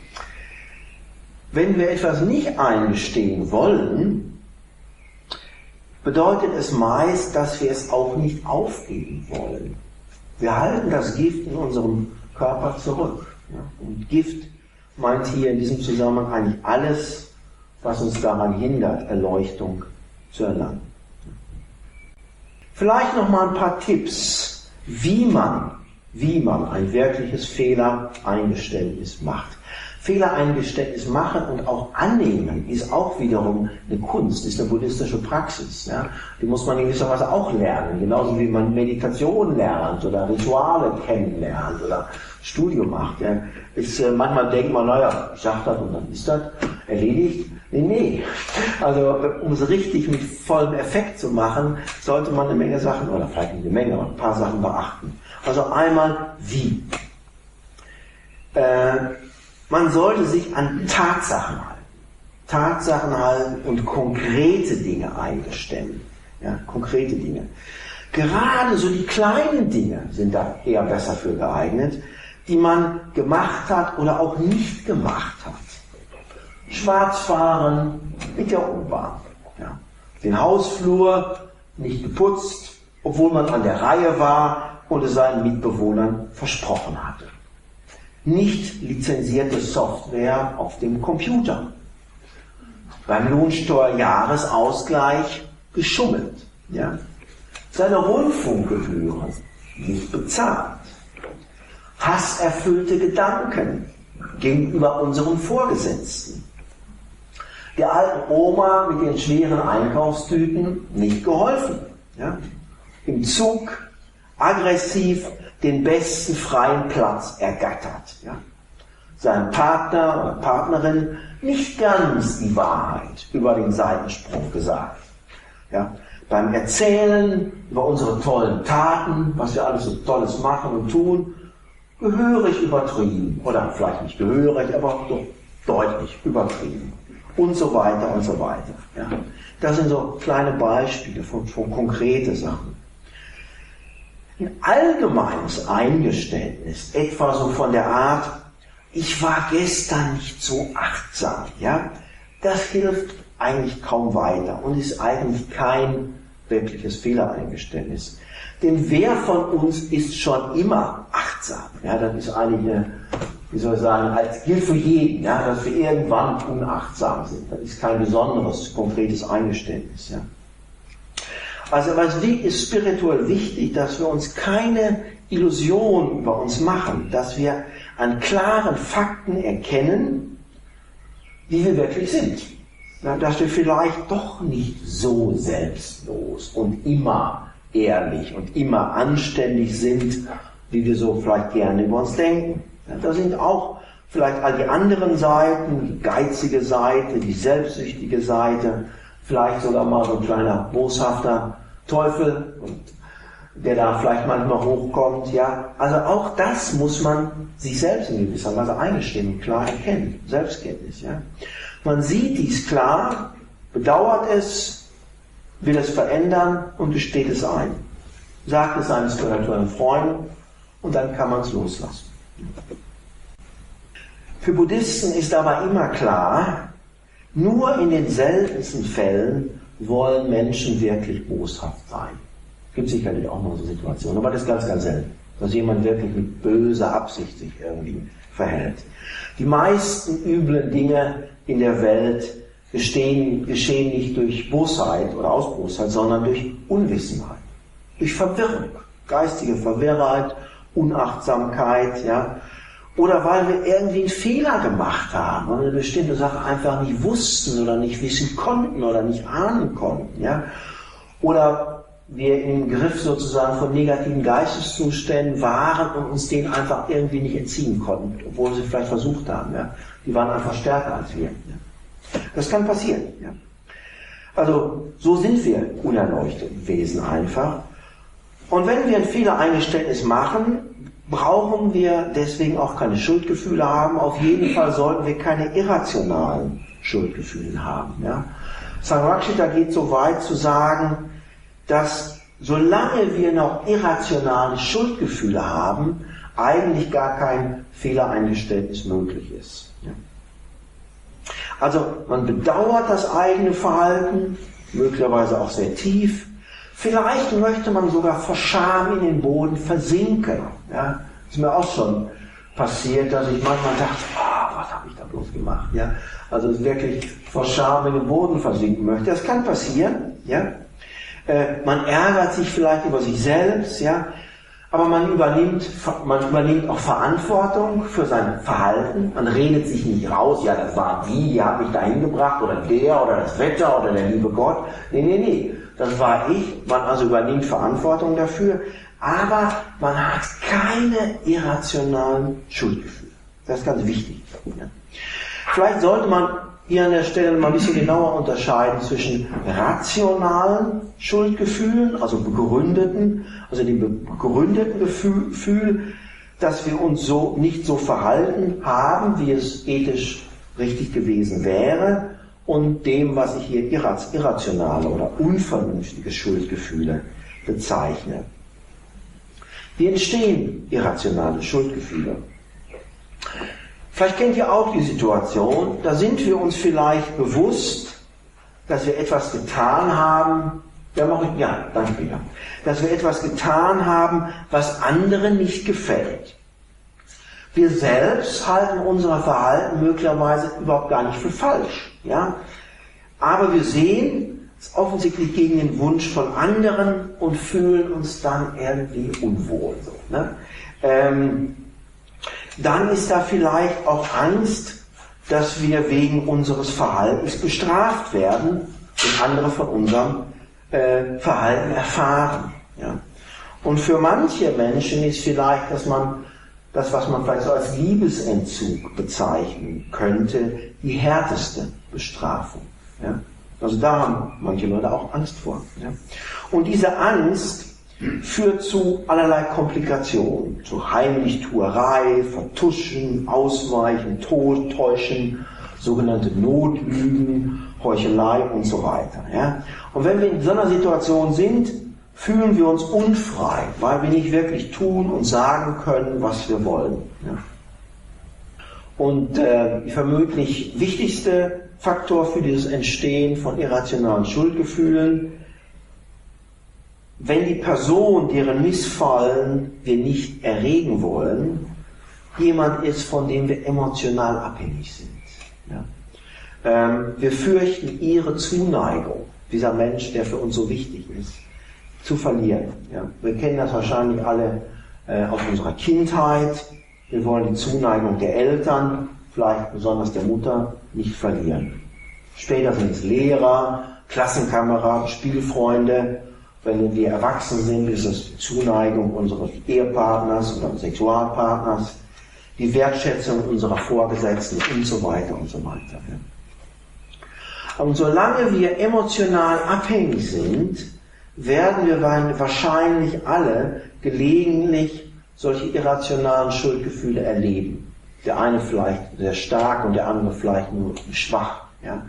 Wenn wir etwas nicht eingestehen wollen, bedeutet es meist, dass wir es auch nicht aufgeben wollen. Wir halten das Gift in unserem Körper zurück. Ja. Und Gift meint hier in diesem Zusammenhang eigentlich alles, was uns daran hindert, Erleuchtung zu erlangen. Vielleicht noch mal ein paar Tipps, wie man ein wirkliches Fehlereingeständnis macht. Fehlereingeständnis machen und auch annehmen ist auch wiederum eine Kunst, ist eine buddhistische Praxis. Ja? Die muss man in gewisser Weise auch lernen, genauso wie man Meditation lernt oder Rituale kennenlernt oder Studium macht. Ja? Manchmal denkt man, naja, ich sag das und dann ist das erledigt. Nee. Also um es richtig mit vollem Effekt zu machen, sollte man eine Menge Sachen, oder vielleicht nicht eine Menge, aber ein paar Sachen beachten. Also einmal wie. Man sollte sich an Tatsachen halten und konkrete Dinge eingestehen. Ja, konkrete Dinge. Gerade so die kleinen Dinge sind da eher besser für geeignet, die man gemacht hat oder auch nicht gemacht hat. Schwarzfahren mit der U-Bahn. Ja. Den Hausflur nicht geputzt, obwohl man an der Reihe war und es seinen Mitbewohnern versprochen hatte. Nicht lizenzierte Software auf dem Computer. Beim Lohnsteuerjahresausgleich geschummelt. Ja. Seine Rundfunkgebühren nicht bezahlt. Hasserfüllte Gedanken gegenüber unseren Vorgesetzten. Der alten Oma mit den schweren Einkaufstüten nicht geholfen. Ja. Im Zug aggressiv den besten freien Platz ergattert. Ja. Seinem Partner oder Partnerin nicht ganz die Wahrheit über den Seitensprung gesagt. Ja. Beim Erzählen über unsere tollen Taten, was wir alles so Tolles machen und tun, gehörig übertrieben. Oder vielleicht nicht gehörig, aber doch deutlich übertrieben. Und so weiter und so weiter. Ja. Das sind so kleine Beispiele von konkreten Sachen. Ein allgemeines Eingeständnis, etwa so von der Art, ich war gestern nicht so achtsam, ja, das hilft eigentlich kaum weiter und ist eigentlich kein wirkliches Fehlereingeständnis. Denn wer von uns ist schon immer achtsam? Ja, das ist eigentlich eine, wie soll ich sagen, als gilt für jeden, ja, dass wir irgendwann unachtsam sind. Das ist kein besonderes, konkretes Eingeständnis. Ja. Also was ist spirituell wichtig, dass wir uns keine Illusion über uns machen, dass wir an klaren Fakten erkennen, wie wir wirklich sind. Ja, dass wir vielleicht doch nicht so selbstlos und immer ehrlich und immer anständig sind, wie wir so vielleicht gerne über uns denken. Ja, da sind auch vielleicht all die anderen Seiten, die geizige Seite, die selbstsüchtige Seite, vielleicht sogar mal so ein kleiner boshafter Teufel, der da vielleicht manchmal hochkommt. Ja, also auch das muss man sich selbst in gewisser Weise eingestehen und klar erkennen. Selbstkenntnis. Ja. Man sieht dies klar, bedauert es, will es verändern und gesteht es ein. Sagt es seinen spirituellen Freunden und dann kann man es loslassen. Für Buddhisten ist aber immer klar, nur in den seltensten Fällen wollen Menschen wirklich boshaft sein. Es gibt sicherlich auch noch so Situationen, aber das ist ganz, ganz selten, dass jemand wirklich mit böser Absicht sich irgendwie verhält. Die meisten üblen Dinge in der Welt geschehen nicht durch Bosheit oder aus Bosheit, sondern durch Unwissenheit, durch Verwirrung, geistige Verwirrtheit, Unachtsamkeit, ja, oder weil wir irgendwie einen Fehler gemacht haben und eine bestimmte Sache einfach nicht wussten oder nicht wissen konnten oder nicht ahnen konnten, ja, oder wir im Griff sozusagen von negativen Geisteszuständen waren und uns denen einfach irgendwie nicht entziehen konnten, obwohl sie vielleicht versucht haben, ja. Die waren einfach stärker als wir. Ja. Das kann passieren. Ja. Also so sind wir unerleuchtete Wesen einfach. Und wenn wir ein Fehlereingeständnis machen, brauchen wir deswegen auch keine Schuldgefühle haben. Auf jeden Fall sollten wir keine irrationalen Schuldgefühle haben. Ja. Sangharakshita geht so weit zu sagen, dass solange wir noch irrationale Schuldgefühle haben, eigentlich gar kein Fehlereingeständnis möglich ist. Also man bedauert das eigene Verhalten, möglicherweise auch sehr tief. Vielleicht möchte man sogar vor Scham in den Boden versinken. Ja, ist mir auch schon passiert, dass ich manchmal dachte, was habe ich da bloß gemacht? Ja, also wirklich vor Scham in den Boden versinken möchte. Das kann passieren. Ja, man ärgert sich vielleicht über sich selbst. Ja, aber man übernimmt auch Verantwortung für sein Verhalten. Man redet sich nicht raus, ja, das war die hat mich dahin gebracht, oder der, oder das Wetter, oder der liebe Gott. Nee, das war ich. Man also übernimmt Verantwortung dafür, aber man hat keine irrationalen Schuldgefühle. Das ist ganz wichtig. Ja. Vielleicht sollte man hier an der Stelle mal ein bisschen genauer unterscheiden zwischen rationalen Schuldgefühlen, also begründeten, also dem begründeten Gefühl, dass wir uns so nicht so verhalten haben, wie es ethisch richtig gewesen wäre, und dem, was ich hier irrationale oder unvernünftige Schuldgefühle bezeichne. Wie entstehen irrationale Schuldgefühle? Vielleicht kennt ihr auch die Situation, da sind wir uns vielleicht bewusst, dass wir etwas getan haben, danke wieder, dass wir etwas getan haben, was anderen nicht gefällt. Wir selbst halten unser Verhalten möglicherweise überhaupt gar nicht für falsch, ja? Aber wir sehen es offensichtlich gegen den Wunsch von anderen und fühlen uns dann irgendwie unwohl. So, ne? Dann ist da vielleicht auch Angst, dass wir wegen unseres Verhaltens bestraft werden und andere von unserem Verhalten erfahren. Ja? Und für manche Menschen ist vielleicht, das, was man vielleicht so als Liebesentzug bezeichnen könnte, die härteste Bestrafung. Ja? Also da haben manche Leute auch Angst vor. Ja? Und diese Angst führt zu allerlei Komplikationen, zu Heimlichtuerei, Vertuschen, Ausweichen, Täuschen, sogenannte Notlügen, Heuchelei und so weiter. Ja? Und wenn wir in so einer Situation sind, fühlen wir uns unfrei, weil wir nicht wirklich tun und sagen können, was wir wollen. Ja? Und der vermutlich wichtigste Faktor für dieses Entstehen von irrationalen Schuldgefühlen: Wenn die Person, deren Missfallen wir nicht erregen wollen, jemand ist, von dem wir emotional abhängig sind. Ja? Wir fürchten ihre Zuneigung, dieser Mensch, der für uns so wichtig ist, zu verlieren. Ja? Wir kennen das wahrscheinlich alle aus unserer Kindheit. Wir wollen die Zuneigung der Eltern, vielleicht besonders der Mutter, nicht verlieren. Später sind es Lehrer, Klassenkameraden, Spielfreunde. Wenn wir erwachsen sind, ist es die Zuneigung unseres Ehepartners oder Sexualpartners, die Wertschätzung unserer Vorgesetzten und so weiter und so weiter. Und solange wir emotional abhängig sind, werden wir wahrscheinlich alle gelegentlich solche irrationalen Schuldgefühle erleben. Der eine vielleicht sehr stark und der andere vielleicht nur schwach. Ja?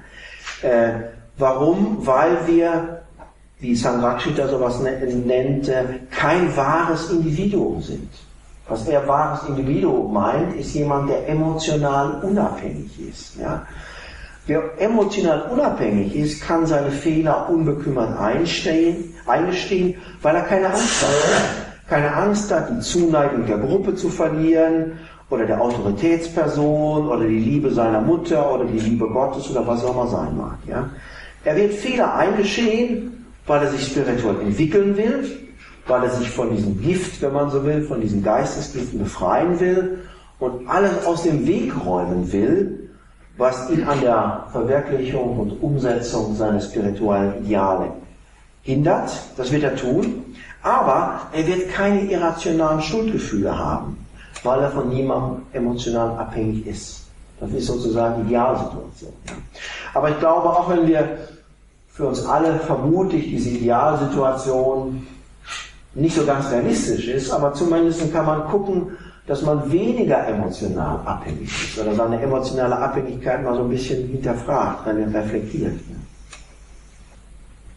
Warum? Weil wir, wie Sangrakshita sowas nennt, kein wahres Individuum sind. Was er wahres Individuum meint, ist jemand, der emotional unabhängig ist. Ja? Wer emotional unabhängig ist, kann seine Fehler unbekümmert eingestehen, weil er keine Angst hat. Keine Angst hat, die Zuneigung der Gruppe zu verlieren oder der Autoritätsperson oder die Liebe seiner Mutter oder die Liebe Gottes oder was auch immer sein mag. Ja? Er wird Fehler eingestehen, weil er sich spirituell entwickeln will, weil er sich von diesem Gift, wenn man so will, von diesen Geistesgiften befreien will und alles aus dem Weg räumen will, was ihn an der Verwirklichung und Umsetzung seiner spirituellen Ideale hindert. Das wird er tun, aber er wird keine irrationalen Schuldgefühle haben, weil er von niemandem emotional abhängig ist. Das ist sozusagen die Idealsituation. Aber ich glaube, auch wenn wir für uns alle vermutlich diese Idealsituation nicht so ganz realistisch ist, aber zumindest kann man gucken, dass man weniger emotional abhängig ist oder seine emotionale Abhängigkeit mal so ein bisschen hinterfragt, reflektiert.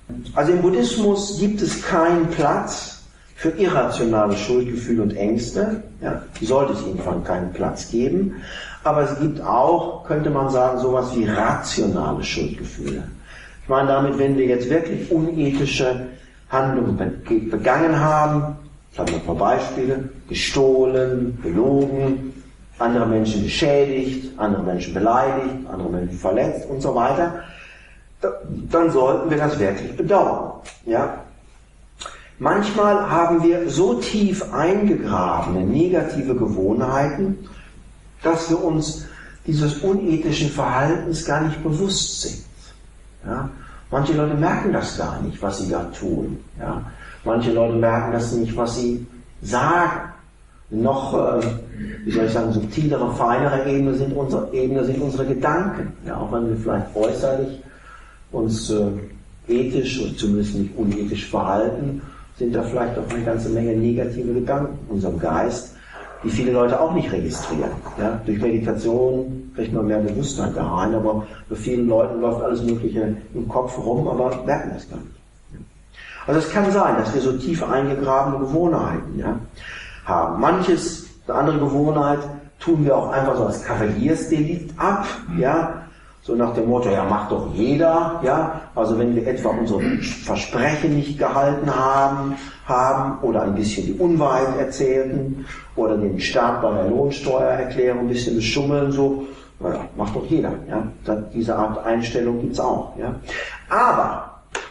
Also im Buddhismus gibt es keinen Platz für irrationale Schuldgefühle und Ängste. Ja, sollte es jedenfalls keinen Platz geben. Aber es gibt auch, könnte man sagen, sowas wie rationale Schuldgefühle. Ich meine damit, wenn wir jetzt wirklich unethische Handlungen begangen haben, ich habe noch ein paar Beispiele, gestohlen, belogen, andere Menschen geschädigt, andere Menschen beleidigt, andere Menschen verletzt und so weiter, dann sollten wir das wirklich bedauern. Ja? Manchmal haben wir so tief eingegrabene negative Gewohnheiten, dass wir uns dieses unethischen Verhaltens gar nicht bewusst sind. Ja? Manche Leute merken das gar nicht, was sie da tun. Ja? Manche Leute merken das nicht, was sie sagen. Noch, wie soll ich sagen, subtilere, feinere Ebene sind unsere Gedanken. Ja? Auch wenn wir vielleicht äußerlich uns ethisch oder zumindest nicht unethisch verhalten, sind da vielleicht auch eine ganze Menge negative Gedanken in unserem Geist, die viele Leute auch nicht registrieren. Ja? Durch Meditation kriegt man mehr Bewusstheit da rein, aber bei vielen Leuten läuft alles Mögliche im Kopf rum, aber merken das gar nicht. Also es kann sein, dass wir so tief eingegrabene Gewohnheiten haben. Manches, eine andere Gewohnheit, tun wir auch einfach so als Kavaliersdelikt ab, ja, so nach dem Motto, ja, macht doch jeder, ja, also wenn wir etwa unsere Versprechen nicht gehalten haben oder ein bisschen die Unwahrheit erzählten oder den Staat bei der Lohnsteuererklärung ein bisschen beschummeln, so, naja, macht doch jeder, ja, diese Art Einstellung gibt's auch, ja. Aber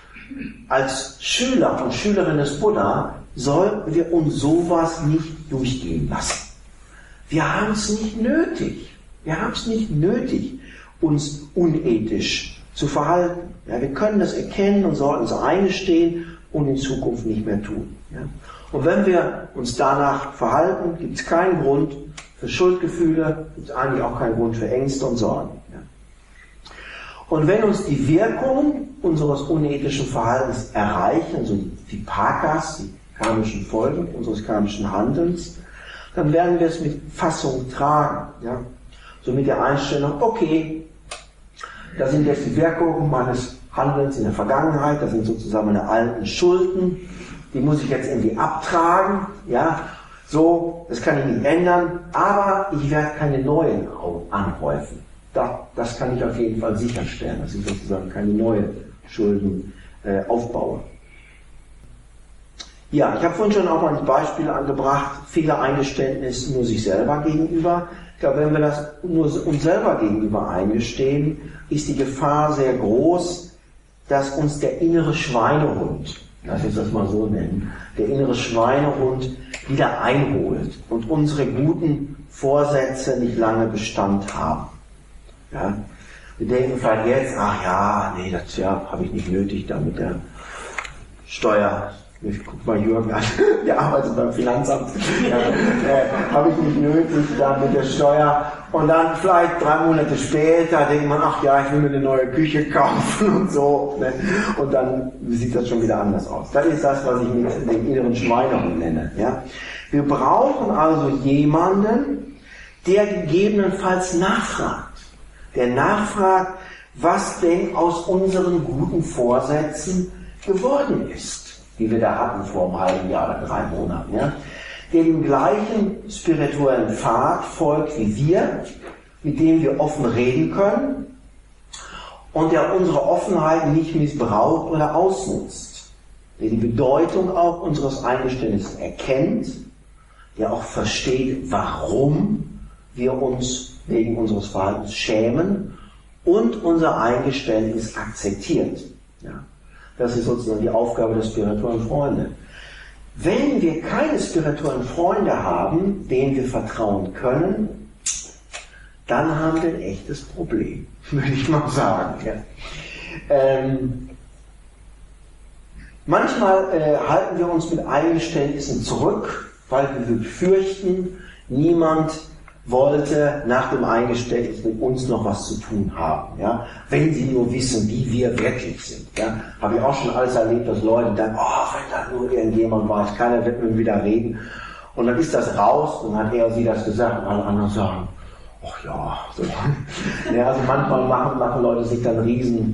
als Schüler und Schülerin des Buddha sollten wir uns sowas nicht durchgehen lassen. Wir haben es nicht nötig. Wir haben es nicht nötig, uns unethisch zu verhalten. Ja, wir können das erkennen und sollten es eingestehen und in Zukunft nicht mehr tun. Ja. Und wenn wir uns danach verhalten, gibt es keinen Grund für Schuldgefühle, gibt es eigentlich auch keinen Grund für Ängste und Sorgen. Ja. Und wenn uns die Wirkungen unseres unethischen Verhaltens erreichen, so die Pakas, die karmischen Folgen unseres karmischen Handelns, dann werden wir es mit Fassung tragen. Ja? So mit der Einstellung, okay, das sind jetzt die Wirkungen meines Handelns in der Vergangenheit, das sind sozusagen meine alten Schulden, die muss ich jetzt irgendwie abtragen, ja, so, das kann ich nicht ändern, aber ich werde keine neuen anhäufen. Das kann ich auf jeden Fall sicherstellen, dass ich sozusagen keine neuen Schulden aufbaue. Ja, ich habe vorhin schon auch mal ein Beispiel angebracht, Fehlereingeständnis nur sich selber gegenüber. Ich glaube, wenn wir das nur uns selber gegenüber eingestehen, ist die Gefahr sehr groß, dass uns der innere Schweinehund, lass uns das mal so nennen, der innere Schweinehund wieder einholt und unsere guten Vorsätze nicht lange Bestand haben. Ja? Wir denken vielleicht jetzt, ach ja, nee, das habe ich nicht nötig, da mit der Steuer. Ich guck mal Jürgen an, der arbeitet beim Finanzamt. Habe ich nicht nötig, da mit der Steuer. Und dann vielleicht 3 Monate später denkt man, ach ja, ich will mir eine neue Küche kaufen und so. Ne? Und dann sieht das schon wieder anders aus. Das ist das, was ich mit dem inneren Schweinehund nenne. Ja? Wir brauchen also jemanden, der gegebenenfalls nachfragt. Der nachfragt, was denn aus unseren guten Vorsätzen geworden ist, die wir da hatten vor einem halben Jahr oder 3 Monaten, ja, der dem gleichen spirituellen Pfad folgt wie wir, mit dem wir offen reden können und der unsere Offenheit nicht missbraucht oder ausnutzt, der die Bedeutung auch unseres Eingeständnisses erkennt, der auch versteht, warum wir uns wegen unseres Verhaltens schämen und unser Eingeständnis akzeptiert. Ja. Das ist sozusagen die Aufgabe der spirituellen Freunde. Wenn wir keine spirituellen Freunde haben, denen wir vertrauen können, dann haben wir ein echtes Problem, würde ich mal sagen. Ja. Manchmal halten wir uns mit Eingeständnissen zurück, weil wir befürchten, niemand wollte nach dem Eingeständnis mit uns noch was zu tun haben. Ja? Wenn sie nur wissen, wie wir wirklich sind. Ja? Habe ich auch schon alles erlebt, dass Leute dann, oh, wenn da nur irgendjemand weiß, keiner wird mit mir wieder reden. Und dann ist das raus und dann hat er oder sie das gesagt und alle anderen sagen, ach ja. So. Ja, also manchmal machen Leute sich dann riesen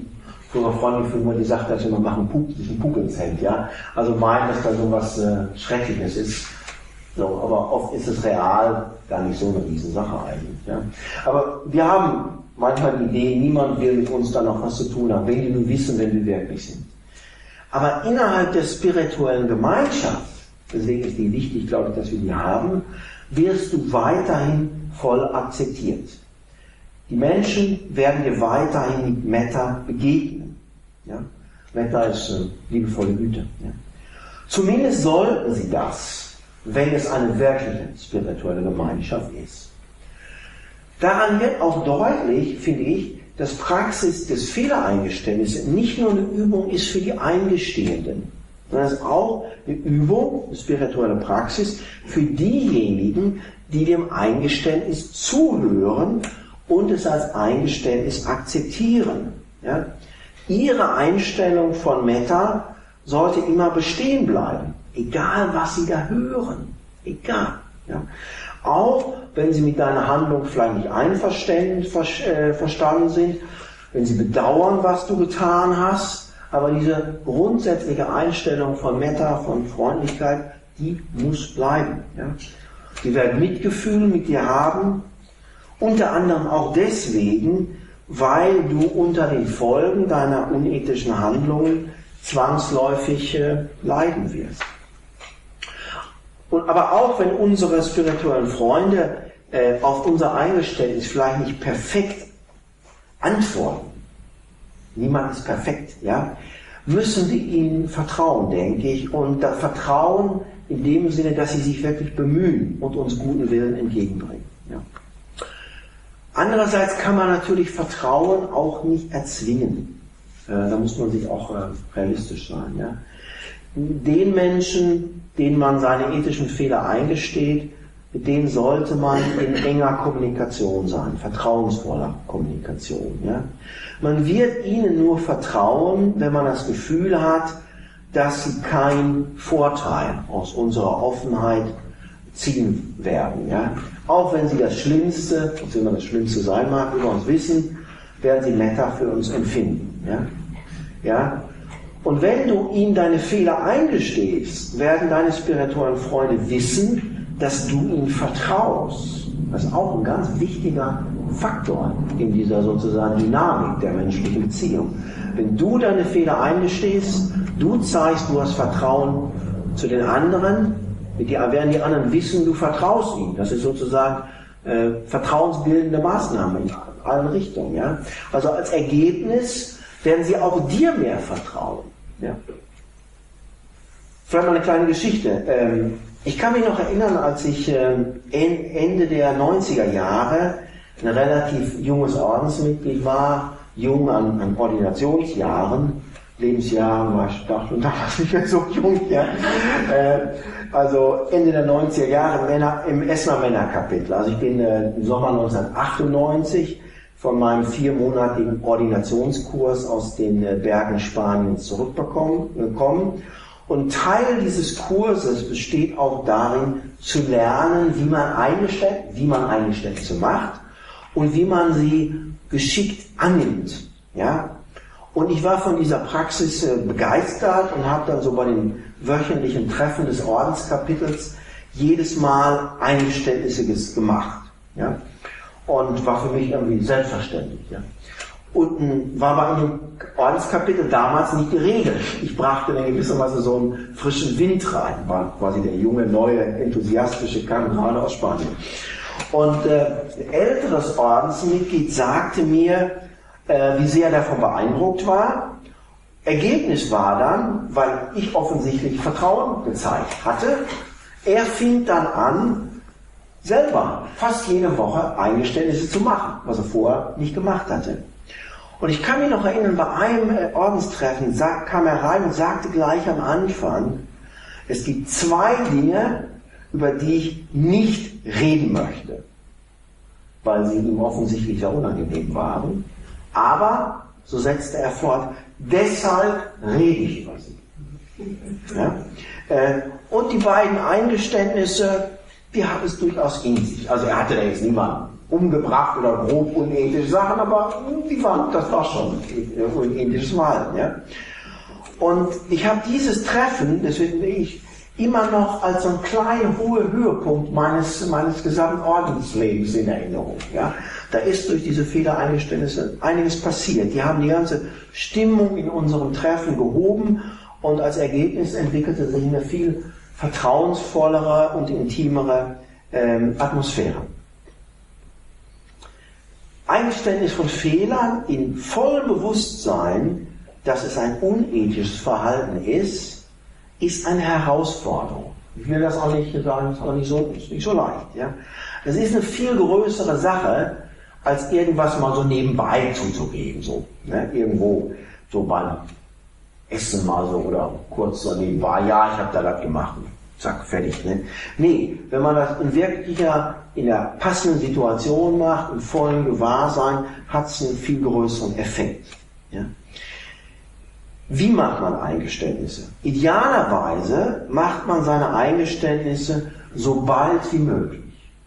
frühere Freundin von mir, die sagt, dass wir mal machen diesen Puk ins Hemd, ja. Also meinen, dass da so was Schreckliches ist. So, aber oft ist es real gar nicht so eine Riesensache eigentlich, ja. Aber wir haben manchmal die Idee, niemand will mit uns da noch was zu tun haben, wenn die nur wissen, wenn wir wirklich sind. Aber innerhalb der spirituellen Gemeinschaft, deswegen ist die wichtig, glaube ich, dass wir die haben, wirst du weiterhin voll akzeptiert. Die Menschen werden dir weiterhin mit Metta begegnen. Ja? Metta ist liebevolle Güte. Ja? Zumindest sollten sie das, wenn es eine wirkliche spirituelle Gemeinschaft ist. Daran wird auch deutlich, finde ich, dass Praxis des Fehlereingeständnisses nicht nur eine Übung ist für die Eingestehenden, sondern es ist auch eine Übung, eine spirituelle Praxis, für diejenigen, die dem Eingeständnis zuhören und es als Eingeständnis akzeptieren. Ja? Ihre Einstellung von Metta sollte immer bestehen bleiben, egal was Sie da hören, egal. Ja? Auch wenn Sie mit deiner Handlung vielleicht nicht einverstanden sind, wenn Sie bedauern, was du getan hast, aber diese grundsätzliche Einstellung von Metta, von Freundlichkeit, die muss bleiben. Ja? Die werden Mitgefühl mit dir haben, unter anderem auch deswegen, weil du unter den Folgen deiner unethischen Handlungen zwangsläufig leiden wirst. Aber auch wenn unsere spirituellen Freunde auf unser Eingeständnis vielleicht nicht perfekt antworten, niemand ist perfekt, ja, müssen wir ihnen vertrauen, denke ich, und das Vertrauen in dem Sinne, dass sie sich wirklich bemühen und uns guten Willen entgegenbringen. Ja. Andererseits kann man natürlich Vertrauen auch nicht erzwingen. Da muss man sich auch realistisch sein. Ja. Den Menschen, denen man seine ethischen Fehler eingesteht, mit denen sollte man in enger Kommunikation sein, vertrauensvoller Kommunikation. Ja. Man wird ihnen nur vertrauen, wenn man das Gefühl hat, dass sie keinen Vorteil aus unserer Offenheit ziehen werden. Ja. Auch wenn sie das Schlimmste, was immer das Schlimmste sein mag, über uns wissen, werden sie Metta für uns empfinden. Ja. Ja. Und wenn du ihnen deine Fehler eingestehst, werden deine spirituellen Freunde wissen, dass du ihnen vertraust. Das ist auch ein ganz wichtiger Faktor in dieser sozusagen Dynamik der menschlichen Beziehung. Wenn du deine Fehler eingestehst, du zeigst, du hast Vertrauen zu den anderen, werden die anderen wissen, du vertraust ihnen. Das ist sozusagen vertrauensbildende Maßnahme in allen Richtungen. Ja? Also als Ergebnis werden sie auch dir mehr vertrauen. Ja. Vielleicht mal eine kleine Geschichte. Ich kann mich noch erinnern, als ich Ende der 90er Jahre ein relativ junges Ordensmitglied war, jung an Ordinationsjahren, Lebensjahren war ich dachte nicht mehr so jung, ja. Also Ende der 90er Jahre im Essener Männerkapitel. Also ich bin im Sommer 1998 von meinem 4-monatigen Ordinationskurs aus den Bergen Spaniens zurückgekommen. Und Teil dieses Kurses besteht auch darin, zu lernen, wie man Eingeständnisse macht und wie man sie geschickt annimmt. Ja? Und ich war von dieser Praxis begeistert und habe dann so bei den wöchentlichen Treffen des Ordenskapitels jedes Mal Eingeständnisse gemacht. Ja? Und war für mich irgendwie selbstverständlich. Ja. Und war aber in dem Ordenskapitel damals nicht die Regel. Ich brachte in gewisser Weise so einen frischen Wind rein, war quasi der junge, neue, enthusiastische Kamerade aus Spanien. Und ein älteres Ordensmitglied sagte mir, wie sehr er davon beeindruckt war. Ergebnis war dann, weil ich offensichtlich Vertrauen gezeigt hatte, er fing dann an, selber fast jede Woche Eingeständnisse zu machen, was er vorher nicht gemacht hatte. Und ich kann mich noch erinnern, bei einem Ordenstreffen kam er rein und sagte gleich am Anfang, es gibt 2 Dinge, über die ich nicht reden möchte, weil sie ihm offensichtlich sehr unangenehm waren. Aber, so setzte er fort, deshalb rede ich über sie. Ja? Und die beiden Eingeständnisse, die haben es durchaus in sich. Also er hatte da jetzt niemanden umgebracht oder grob unethische Sachen, aber das war schon unethisches Verhalten. Ja? Und ich habe dieses Treffen, deswegen bin ich immer noch als so einen kleinen, hohen Höhepunkt meines gesamten Ordenslebens in Erinnerung. Ja? Da ist durch diese Fehlereingeständnisse einiges passiert. Die haben die ganze Stimmung in unserem Treffen gehoben und als Ergebnis entwickelte sich eine viel vertrauensvollere und intimere Atmosphäre. Eingeständnis von Fehlern in vollem Bewusstsein, dass es ein unethisches Verhalten ist eine Herausforderung. Ich will das auch nicht sagen, ist auch nicht so leicht. Ja? Das ist eine viel größere Sache, als irgendwas mal so nebenbei zuzugeben. So, ne? Irgendwo so beim Essen mal so oder kurz so nebenbei, ja, ich habe da das gemacht. Zack, fertig. Ne? Nee, wenn man das in der passenden Situation macht, im vollen Gewahrsein, hat es einen viel größeren Effekt. Ja? Wie macht man Eingeständnisse? Idealerweise macht man seine Eingeständnisse so bald wie möglich.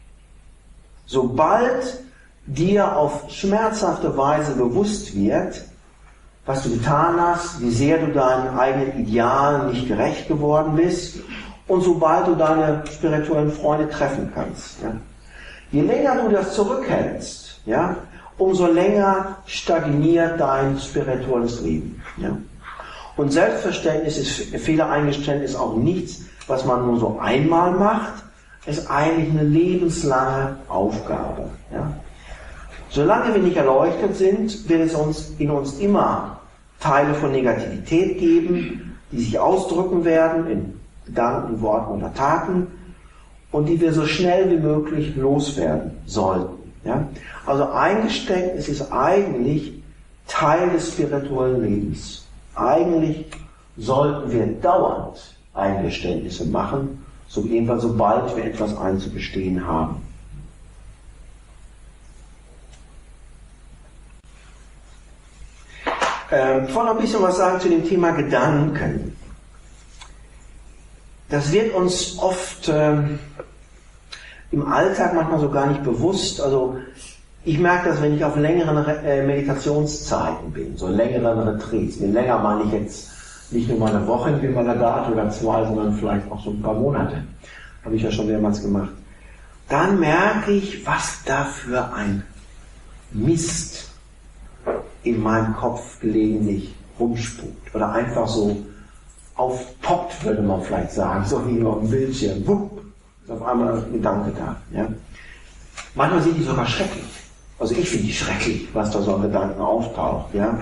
Sobald dir auf schmerzhafte Weise bewusst wird, was du getan hast, wie sehr du deinen eigenen Idealen nicht gerecht geworden bist und sobald du deine spirituellen Freunde treffen kannst. Ja? Je länger du das zurückhältst, ja, umso länger stagniert dein spirituelles Leben. Ja? Und Selbstverständnis ist, Fehlereingeständnis auch nichts, was man nur so einmal macht, ist eigentlich eine lebenslange Aufgabe. Ja? Solange wir nicht erleuchtet sind, wird es in uns immer Teile von Negativität geben, die sich ausdrücken werden in Gedanken, Worten oder Taten und die wir so schnell wie möglich loswerden sollten. Ja? Also Eingeständnis ist eigentlich Teil des spirituellen Lebens. Eigentlich sollten wir dauernd Eingeständnisse machen, jedenfalls sobald wir etwas einzugestehen haben. Ich wollte noch ein bisschen was sagen zu dem Thema Gedanken. Das wird uns oft im Alltag manchmal so gar nicht bewusst. Also ich merke das, wenn ich auf längeren Meditationszeiten bin, so längeren Retreats. Mit länger meine ich jetzt nicht nur mal eine Woche in Vimaladhat oder 2, sondern vielleicht auch so ein paar Monate. Habe ich ja schon mehrmals gemacht. Dann merke ich, was da für ein Mist in meinem Kopf gelegentlich rumspukt. Oder einfach so aufpoppt, würde man vielleicht sagen. So wie auf dem Bildschirm. Wupp, ist auf einmal ein Gedanke da. Ja? Manchmal sind die sogar schrecklich. Also ich finde die schrecklich, was da so an Gedanken auftaucht. Ja?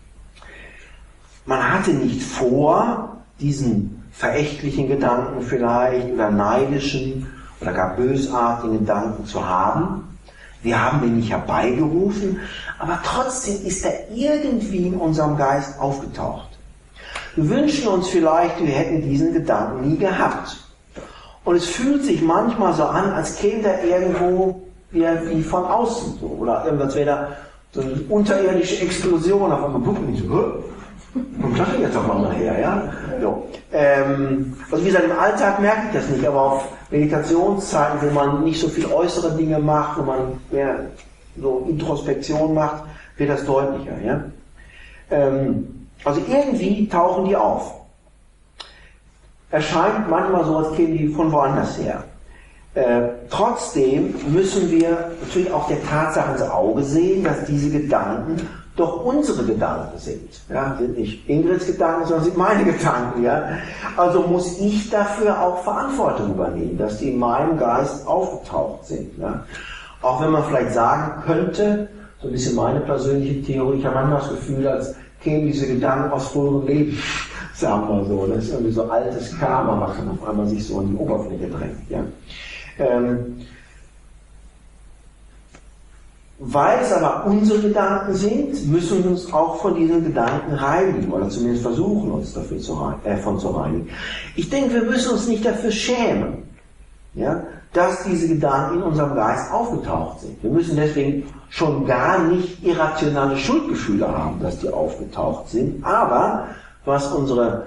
Man hatte nicht vor, diesen verächtlichen Gedanken vielleicht oder neidischen oder gar bösartigen Gedanken zu haben. Wir haben den nicht herbeigerufen, aber trotzdem ist er irgendwie in unserem Geist aufgetaucht. Wir wünschen uns vielleicht, wir hätten diesen Gedanken nie gehabt. Und es fühlt sich manchmal so an, als käme der irgendwo wie von außen so, oder irgendwas wäre da so eine unterirdische Explosion auf einmal gucken nicht so, und das jetzt auf einmal her, ja? So. Also wie gesagt, im Alltag merke ich das nicht, aber auf Meditationszeiten, wo man nicht so viel äußere Dinge macht, wo man mehr so Introspektion macht, wird das deutlicher, ja? Also irgendwie tauchen die auf. Erscheint manchmal so, als kämen die von woanders her. Trotzdem müssen wir natürlich auch der Tatsache ins Auge sehen, dass diese Gedanken doch unsere Gedanken sind. Ja, sind nicht Ingrids Gedanken, sondern sind meine Gedanken. Ja? Also muss ich dafür auch Verantwortung übernehmen, dass die in meinem Geist aufgetaucht sind. Ja? Auch wenn man vielleicht sagen könnte, so ein bisschen meine persönliche Theorie, ich habe manchmal das Gefühl, als kämen diese Gedanken aus früheren Leben, sagen wir so. Das ist irgendwie so altes Karma, was dann auf einmal sich so in die Oberfläche drängt. Ja? Weil es aber unsere Gedanken sind, müssen wir uns auch von diesen Gedanken reinigen oder zumindest versuchen, uns davon zu reinigen. Ich denke, wir müssen uns nicht dafür schämen, ja, dass diese Gedanken in unserem Geist aufgetaucht sind. Wir müssen deswegen schon gar nicht irrationale Schuldgefühle haben, dass die aufgetaucht sind. Aber was unsere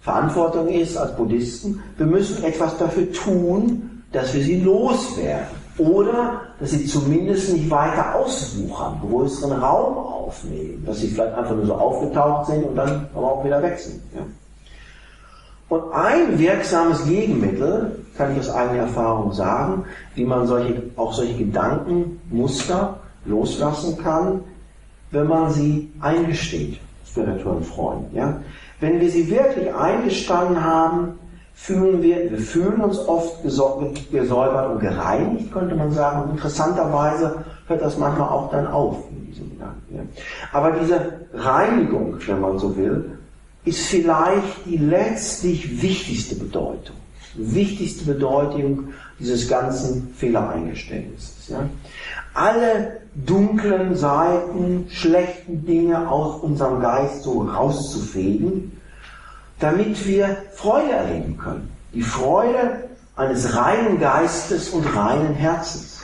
Verantwortung ist als Buddhisten, wir müssen etwas dafür tun, dass wir sie loswerden. Oder, dass sie zumindest nicht weiter auswuchern, größeren Raum aufnehmen, dass sie vielleicht einfach nur so aufgetaucht sind und dann aber auch wieder weg sind. Ja? Und ein wirksames Gegenmittel, kann ich aus eigener Erfahrung sagen, wie man solche Gedankenmuster loslassen kann, wenn man sie eingesteht, spirituellen Freunden. Ja? Wenn wir sie wirklich eingestanden haben, wir fühlen uns oft gesäubert und gereinigt, könnte man sagen. Und interessanterweise hört das manchmal auch dann auf in diesem Gedanken. Ja. Aber diese Reinigung, wenn man so will, ist vielleicht die letztlich wichtigste Bedeutung dieses ganzen Fehlereingeständnisses. Ja. Alle dunklen Seiten, schlechten Dinge aus unserem Geist so rauszufegen, damit wir Freude erleben können. Die Freude eines reinen Geistes und reinen Herzens.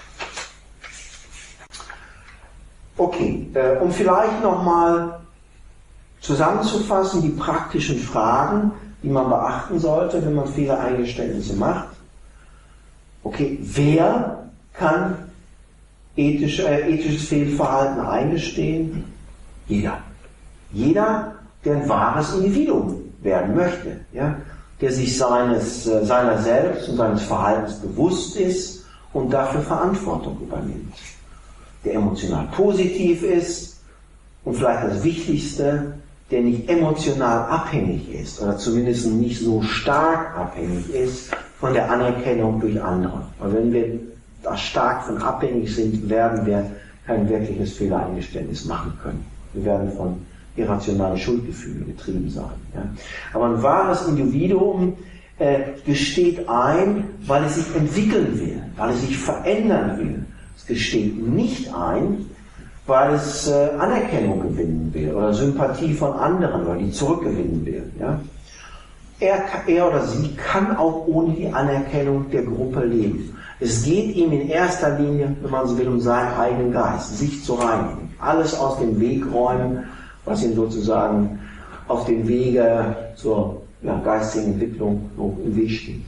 Okay, um vielleicht nochmal zusammenzufassen, die praktischen Fragen, die man beachten sollte, wenn man Fehlereingeständnisse macht. Okay, wer kann ethisches Fehlverhalten eingestehen? Jeder. Jeder, der ein wahres Individuum werden möchte, ja, der sich seiner selbst und seines Verhaltens bewusst ist und dafür Verantwortung übernimmt, der emotional positiv ist und vielleicht das Wichtigste, der nicht emotional abhängig ist oder zumindest nicht so stark abhängig ist von der Anerkennung durch andere. Weil wenn wir da stark von abhängig sind, werden wir kein wirkliches Fehlereingeständnis machen können. Wir werden von irrationale Schuldgefühle getrieben sein. Ja. Aber ein wahres Individuum gesteht ein, weil es sich entwickeln will, weil es sich verändern will. Es gesteht nicht ein, weil es Anerkennung gewinnen will oder Sympathie von anderen oder die zurückgewinnen will. Ja. Er oder sie kann auch ohne die Anerkennung der Gruppe leben. Es geht ihm in erster Linie, wenn man so will, um seinen eigenen Geist, sich zu reinigen. Alles aus dem Weg räumen, was ihm sozusagen auf dem Wege zur geistigen Entwicklung noch im Weg steht.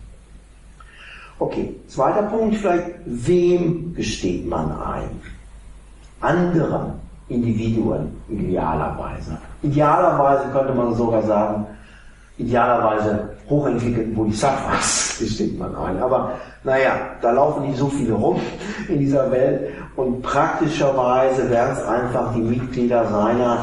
Okay, zweiter Punkt vielleicht, wem gesteht man ein? Anderen Individuen idealerweise. Idealerweise könnte man sogar sagen, idealerweise hochentwickelten Bodhisattvas gesteht man ein. Aber naja, da laufen nicht so viele rum in dieser Welt und praktischerweise werden es einfach die Mitglieder seiner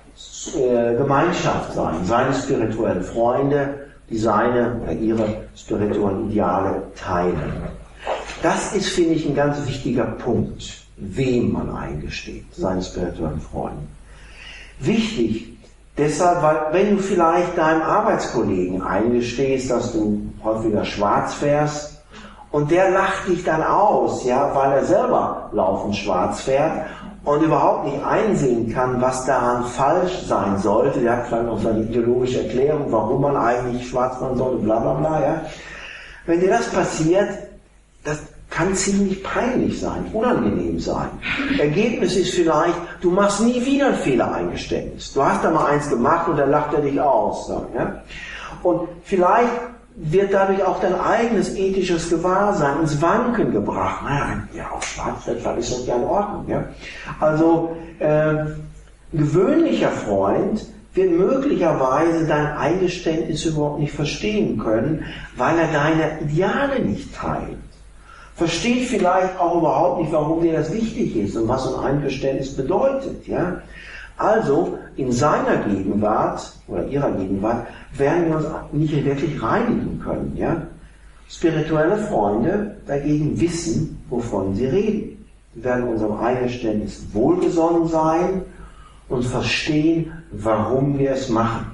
Gemeinschaft sein, seine spirituellen Freunde, die seine oder ihre spirituellen Ideale teilen. Das ist, finde ich, ein ganz wichtiger Punkt, wem man eingesteht, seinen spirituellen Freunden. Wichtig, deshalb, weil wenn du vielleicht deinem Arbeitskollegen eingestehst, dass du häufiger schwarz fährst, und der lacht dich dann aus, ja, weil er selber laufend schwarz fährt und überhaupt nicht einsehen kann, was daran falsch sein sollte. Der hat vielleicht noch seine ideologische Erklärung, warum man eigentlich schwarz fahren sollte, bla bla bla. Ja. Wenn dir das passiert, das kann ziemlich peinlich sein, unangenehm sein. Ergebnis ist vielleicht, du machst nie wieder ein Fehlereingeständnis. Du hast da mal eins gemacht und dann lacht er dich aus. Ja. Und vielleicht wird dadurch auch dein eigenes ethisches Gewahrsein ins Wanken gebracht. Naja, ja, auf Schwarzfeld ist das ja in Ordnung. Ja? Also, ein gewöhnlicher Freund wird möglicherweise dein Eingeständnis überhaupt nicht verstehen können, weil er deine Ideale nicht teilt. Versteht vielleicht auch überhaupt nicht, warum dir das wichtig ist und was so ein Eingeständnis bedeutet. Ja? Also, in seiner Gegenwart oder ihrer Gegenwart werden wir uns nicht wirklich reinigen können. Ja? Spirituelle Freunde dagegen wissen, wovon sie reden. Sie werden unserem Eingeständnis wohlgesonnen sein und verstehen, warum wir es machen.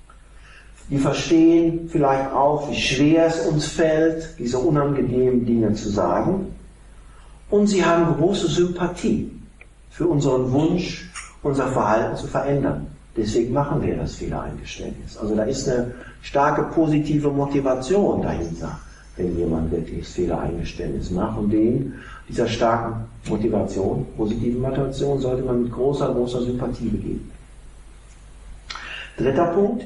Die verstehen vielleicht auch, wie schwer es uns fällt, diese unangenehmen Dinge zu sagen. Und sie haben große Sympathie für unseren Wunsch, unser Verhalten zu verändern. Deswegen machen wir das Fehlereingeständnis. Also da ist eine starke positive Motivation dahinter, wenn jemand wirklich das Fehlereingeständnis macht. Und dieser starken Motivation, positiven Motivation, sollte man mit großer Sympathie begegnen. Dritter Punkt.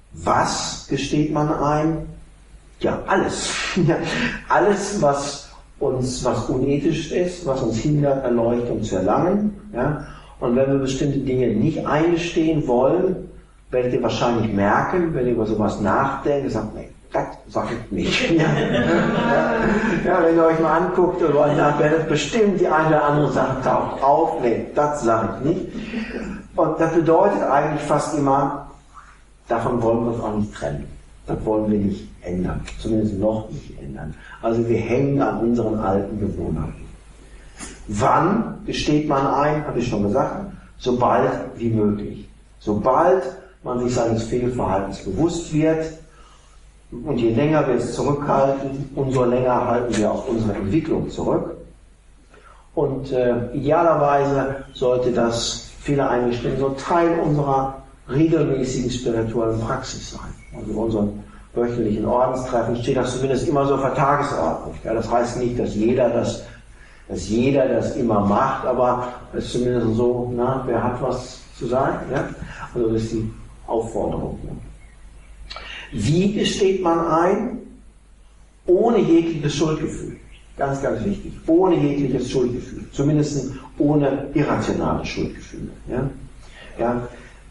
Was gesteht man ein? Ja, alles. Alles, was uns was unethisch ist, was uns hindert, Erleuchtung zu erlangen. Ja? Und wenn wir bestimmte Dinge nicht eingestehen wollen, werdet ihr wahrscheinlich merken, wenn ihr über sowas nachdenkt, sagt, nee, das sag ich nicht. Ja, wenn ihr euch mal anguckt und euch werdet bestimmt die eine oder andere Sache taucht auf, nee, das sage ich nicht. Und das bedeutet eigentlich fast immer, davon wollen wir uns auch nicht trennen. Das wollen wir nicht ändern, zumindest noch nicht ändern. Also wir hängen an unseren alten Gewohnheiten. Wann gesteht man ein, habe ich schon gesagt, sobald wie möglich. Sobald man sich seines Fehlverhaltens bewusst wird, und je länger wir es zurückhalten, umso länger halten wir auch unsere Entwicklung zurück. Und idealerweise sollte das Fehlereingestehen so Teil unserer regelmäßigen spirituellen Praxis sein. Also in unseren wöchentlichen Ordenstreffen steht das zumindest immer so auf der Tagesordnung. Ja, das heißt nicht, dass jeder das immer macht, aber es ist zumindest so, na, wer hat was zu sagen? Ja? Also das ist die Aufforderung. Ja. Wie gesteht man ein? Ohne jegliches Schuldgefühl. Ganz, ganz wichtig. Ohne jegliches Schuldgefühl. Zumindest ohne irrationale Schuldgefühle. Ja? Ja?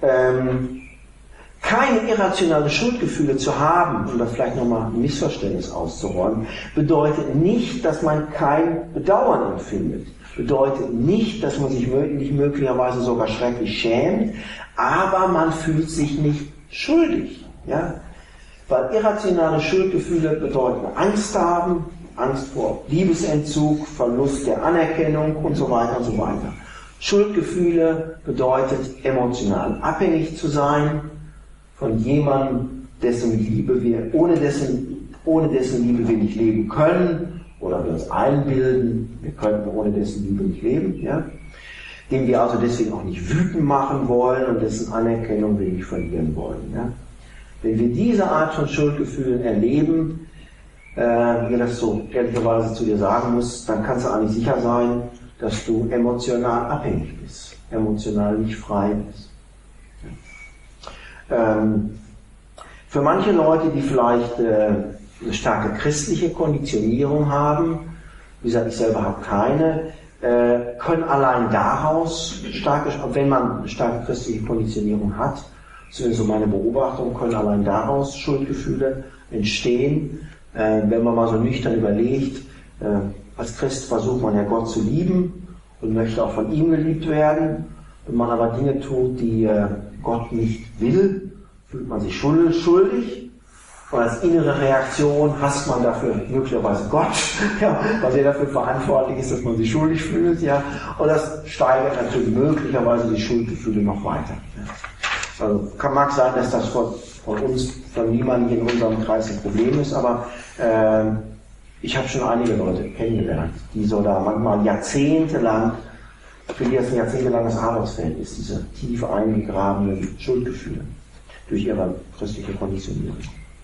Keine irrationalen Schuldgefühle zu haben, um da vielleicht nochmal ein Missverständnis auszuräumen, bedeutet nicht, dass man kein Bedauern empfindet. Bedeutet nicht, dass man sich nicht möglicherweise sogar schrecklich schämt, aber man fühlt sich nicht schuldig. Ja? Weil irrationale Schuldgefühle bedeuten Angst haben, Angst vor Liebesentzug, Verlust der Anerkennung und so weiter und so weiter. Schuldgefühle bedeutet emotional abhängig zu sein von jemandem, dessen Liebe wir, ohne dessen Liebe wir nicht leben können, oder wir uns einbilden, wir könnten ohne dessen Liebe nicht leben, ja? Den wir also deswegen auch nicht wütend machen wollen und dessen Anerkennung wir nicht verlieren wollen. Ja? Wenn wir diese Art von Schuldgefühlen erleben, wie das so ehrlicherweise zu dir sagen muss, dann kannst du eigentlich sicher sein, dass du emotional abhängig bist, emotional nicht frei bist. Für manche Leute, die vielleicht eine starke christliche Konditionierung haben, wie gesagt, ich selber habe keine, können allein daraus, wenn man eine starke christliche Konditionierung hat, zumindest so meine Beobachtung, können allein daraus Schuldgefühle entstehen, wenn man mal so nüchtern überlegt, als Christ versucht man ja Gott zu lieben und möchte auch von ihm geliebt werden. Wenn man aber Dinge tut, die Gott nicht will, fühlt man sich schuldig. Und als innere Reaktion hasst man dafür möglicherweise Gott, ja, weil er dafür verantwortlich ist, dass man sich schuldig fühlt. Ja. Und das steigert natürlich möglicherweise die Schuldgefühle noch weiter. Ja. Also mag sein, dass das von niemandem in unserem Kreis ein Problem ist, aber ich habe schon einige Leute kennengelernt, die so da manchmal jahrzehntelang, für die das ein jahrzehntelanges Arbeitsfeld ist, diese tief eingegrabenen Schuldgefühle durch ihre christliche Konditionierung.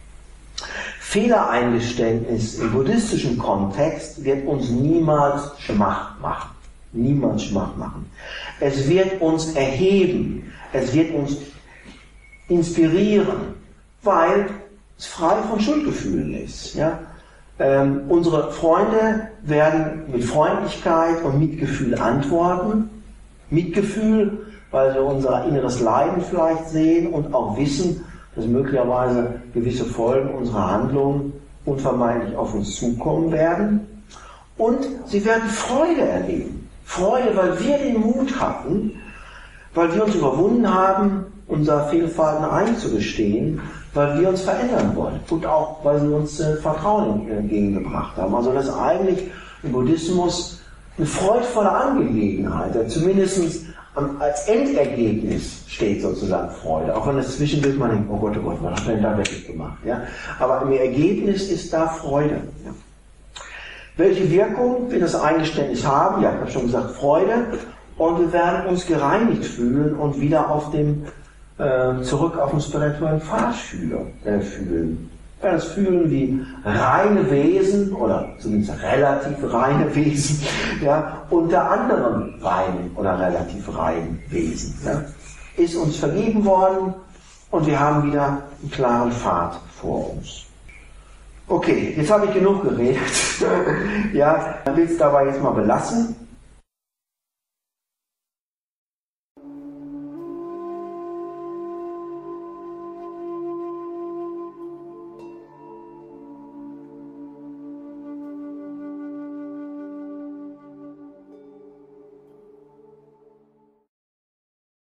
Fehlereingeständnis im buddhistischen Kontext wird uns niemals schwach machen. Niemals schwach machen. Es wird uns erheben. Es wird uns inspirieren, weil es frei von Schuldgefühlen ist. Ja? Unsere Freunde werden mit Freundlichkeit und Mitgefühl antworten. Mitgefühl, weil wir unser inneres Leiden vielleicht sehen und auch wissen, dass möglicherweise gewisse Folgen unserer Handlungen unvermeidlich auf uns zukommen werden. Und sie werden Freude erleben. Freude, weil wir den Mut hatten, weil wir uns überwunden haben, unser Fehlverhalten einzugestehen, weil wir uns verändern wollen. Und auch, weil sie uns Vertrauen entgegengebracht haben. Also das ist eigentlich im Buddhismus eine freudvolle Angelegenheit, zumindest als Endergebnis steht sozusagen Freude, auch wenn das zwischendurch man denkt, oh Gott, was hat denn da wirklich gemacht? Ja? Aber im Ergebnis ist da Freude. Ja? Welche Wirkung wird das Eingeständnis haben? Ja, ich habe schon gesagt, Freude. Und wir werden uns gereinigt fühlen und wieder zurück auf den spirituellen Pfad fühlen. Wir werden es fühlen wie reine Wesen, oder zumindest relativ reine Wesen, ja, unter anderen reinen oder relativ reinen Wesen. Ja. Ist uns vergeben worden und wir haben wieder einen klaren Pfad vor uns. Okay, jetzt habe ich genug geredet. Ja, ich will es dabei jetzt mal belassen.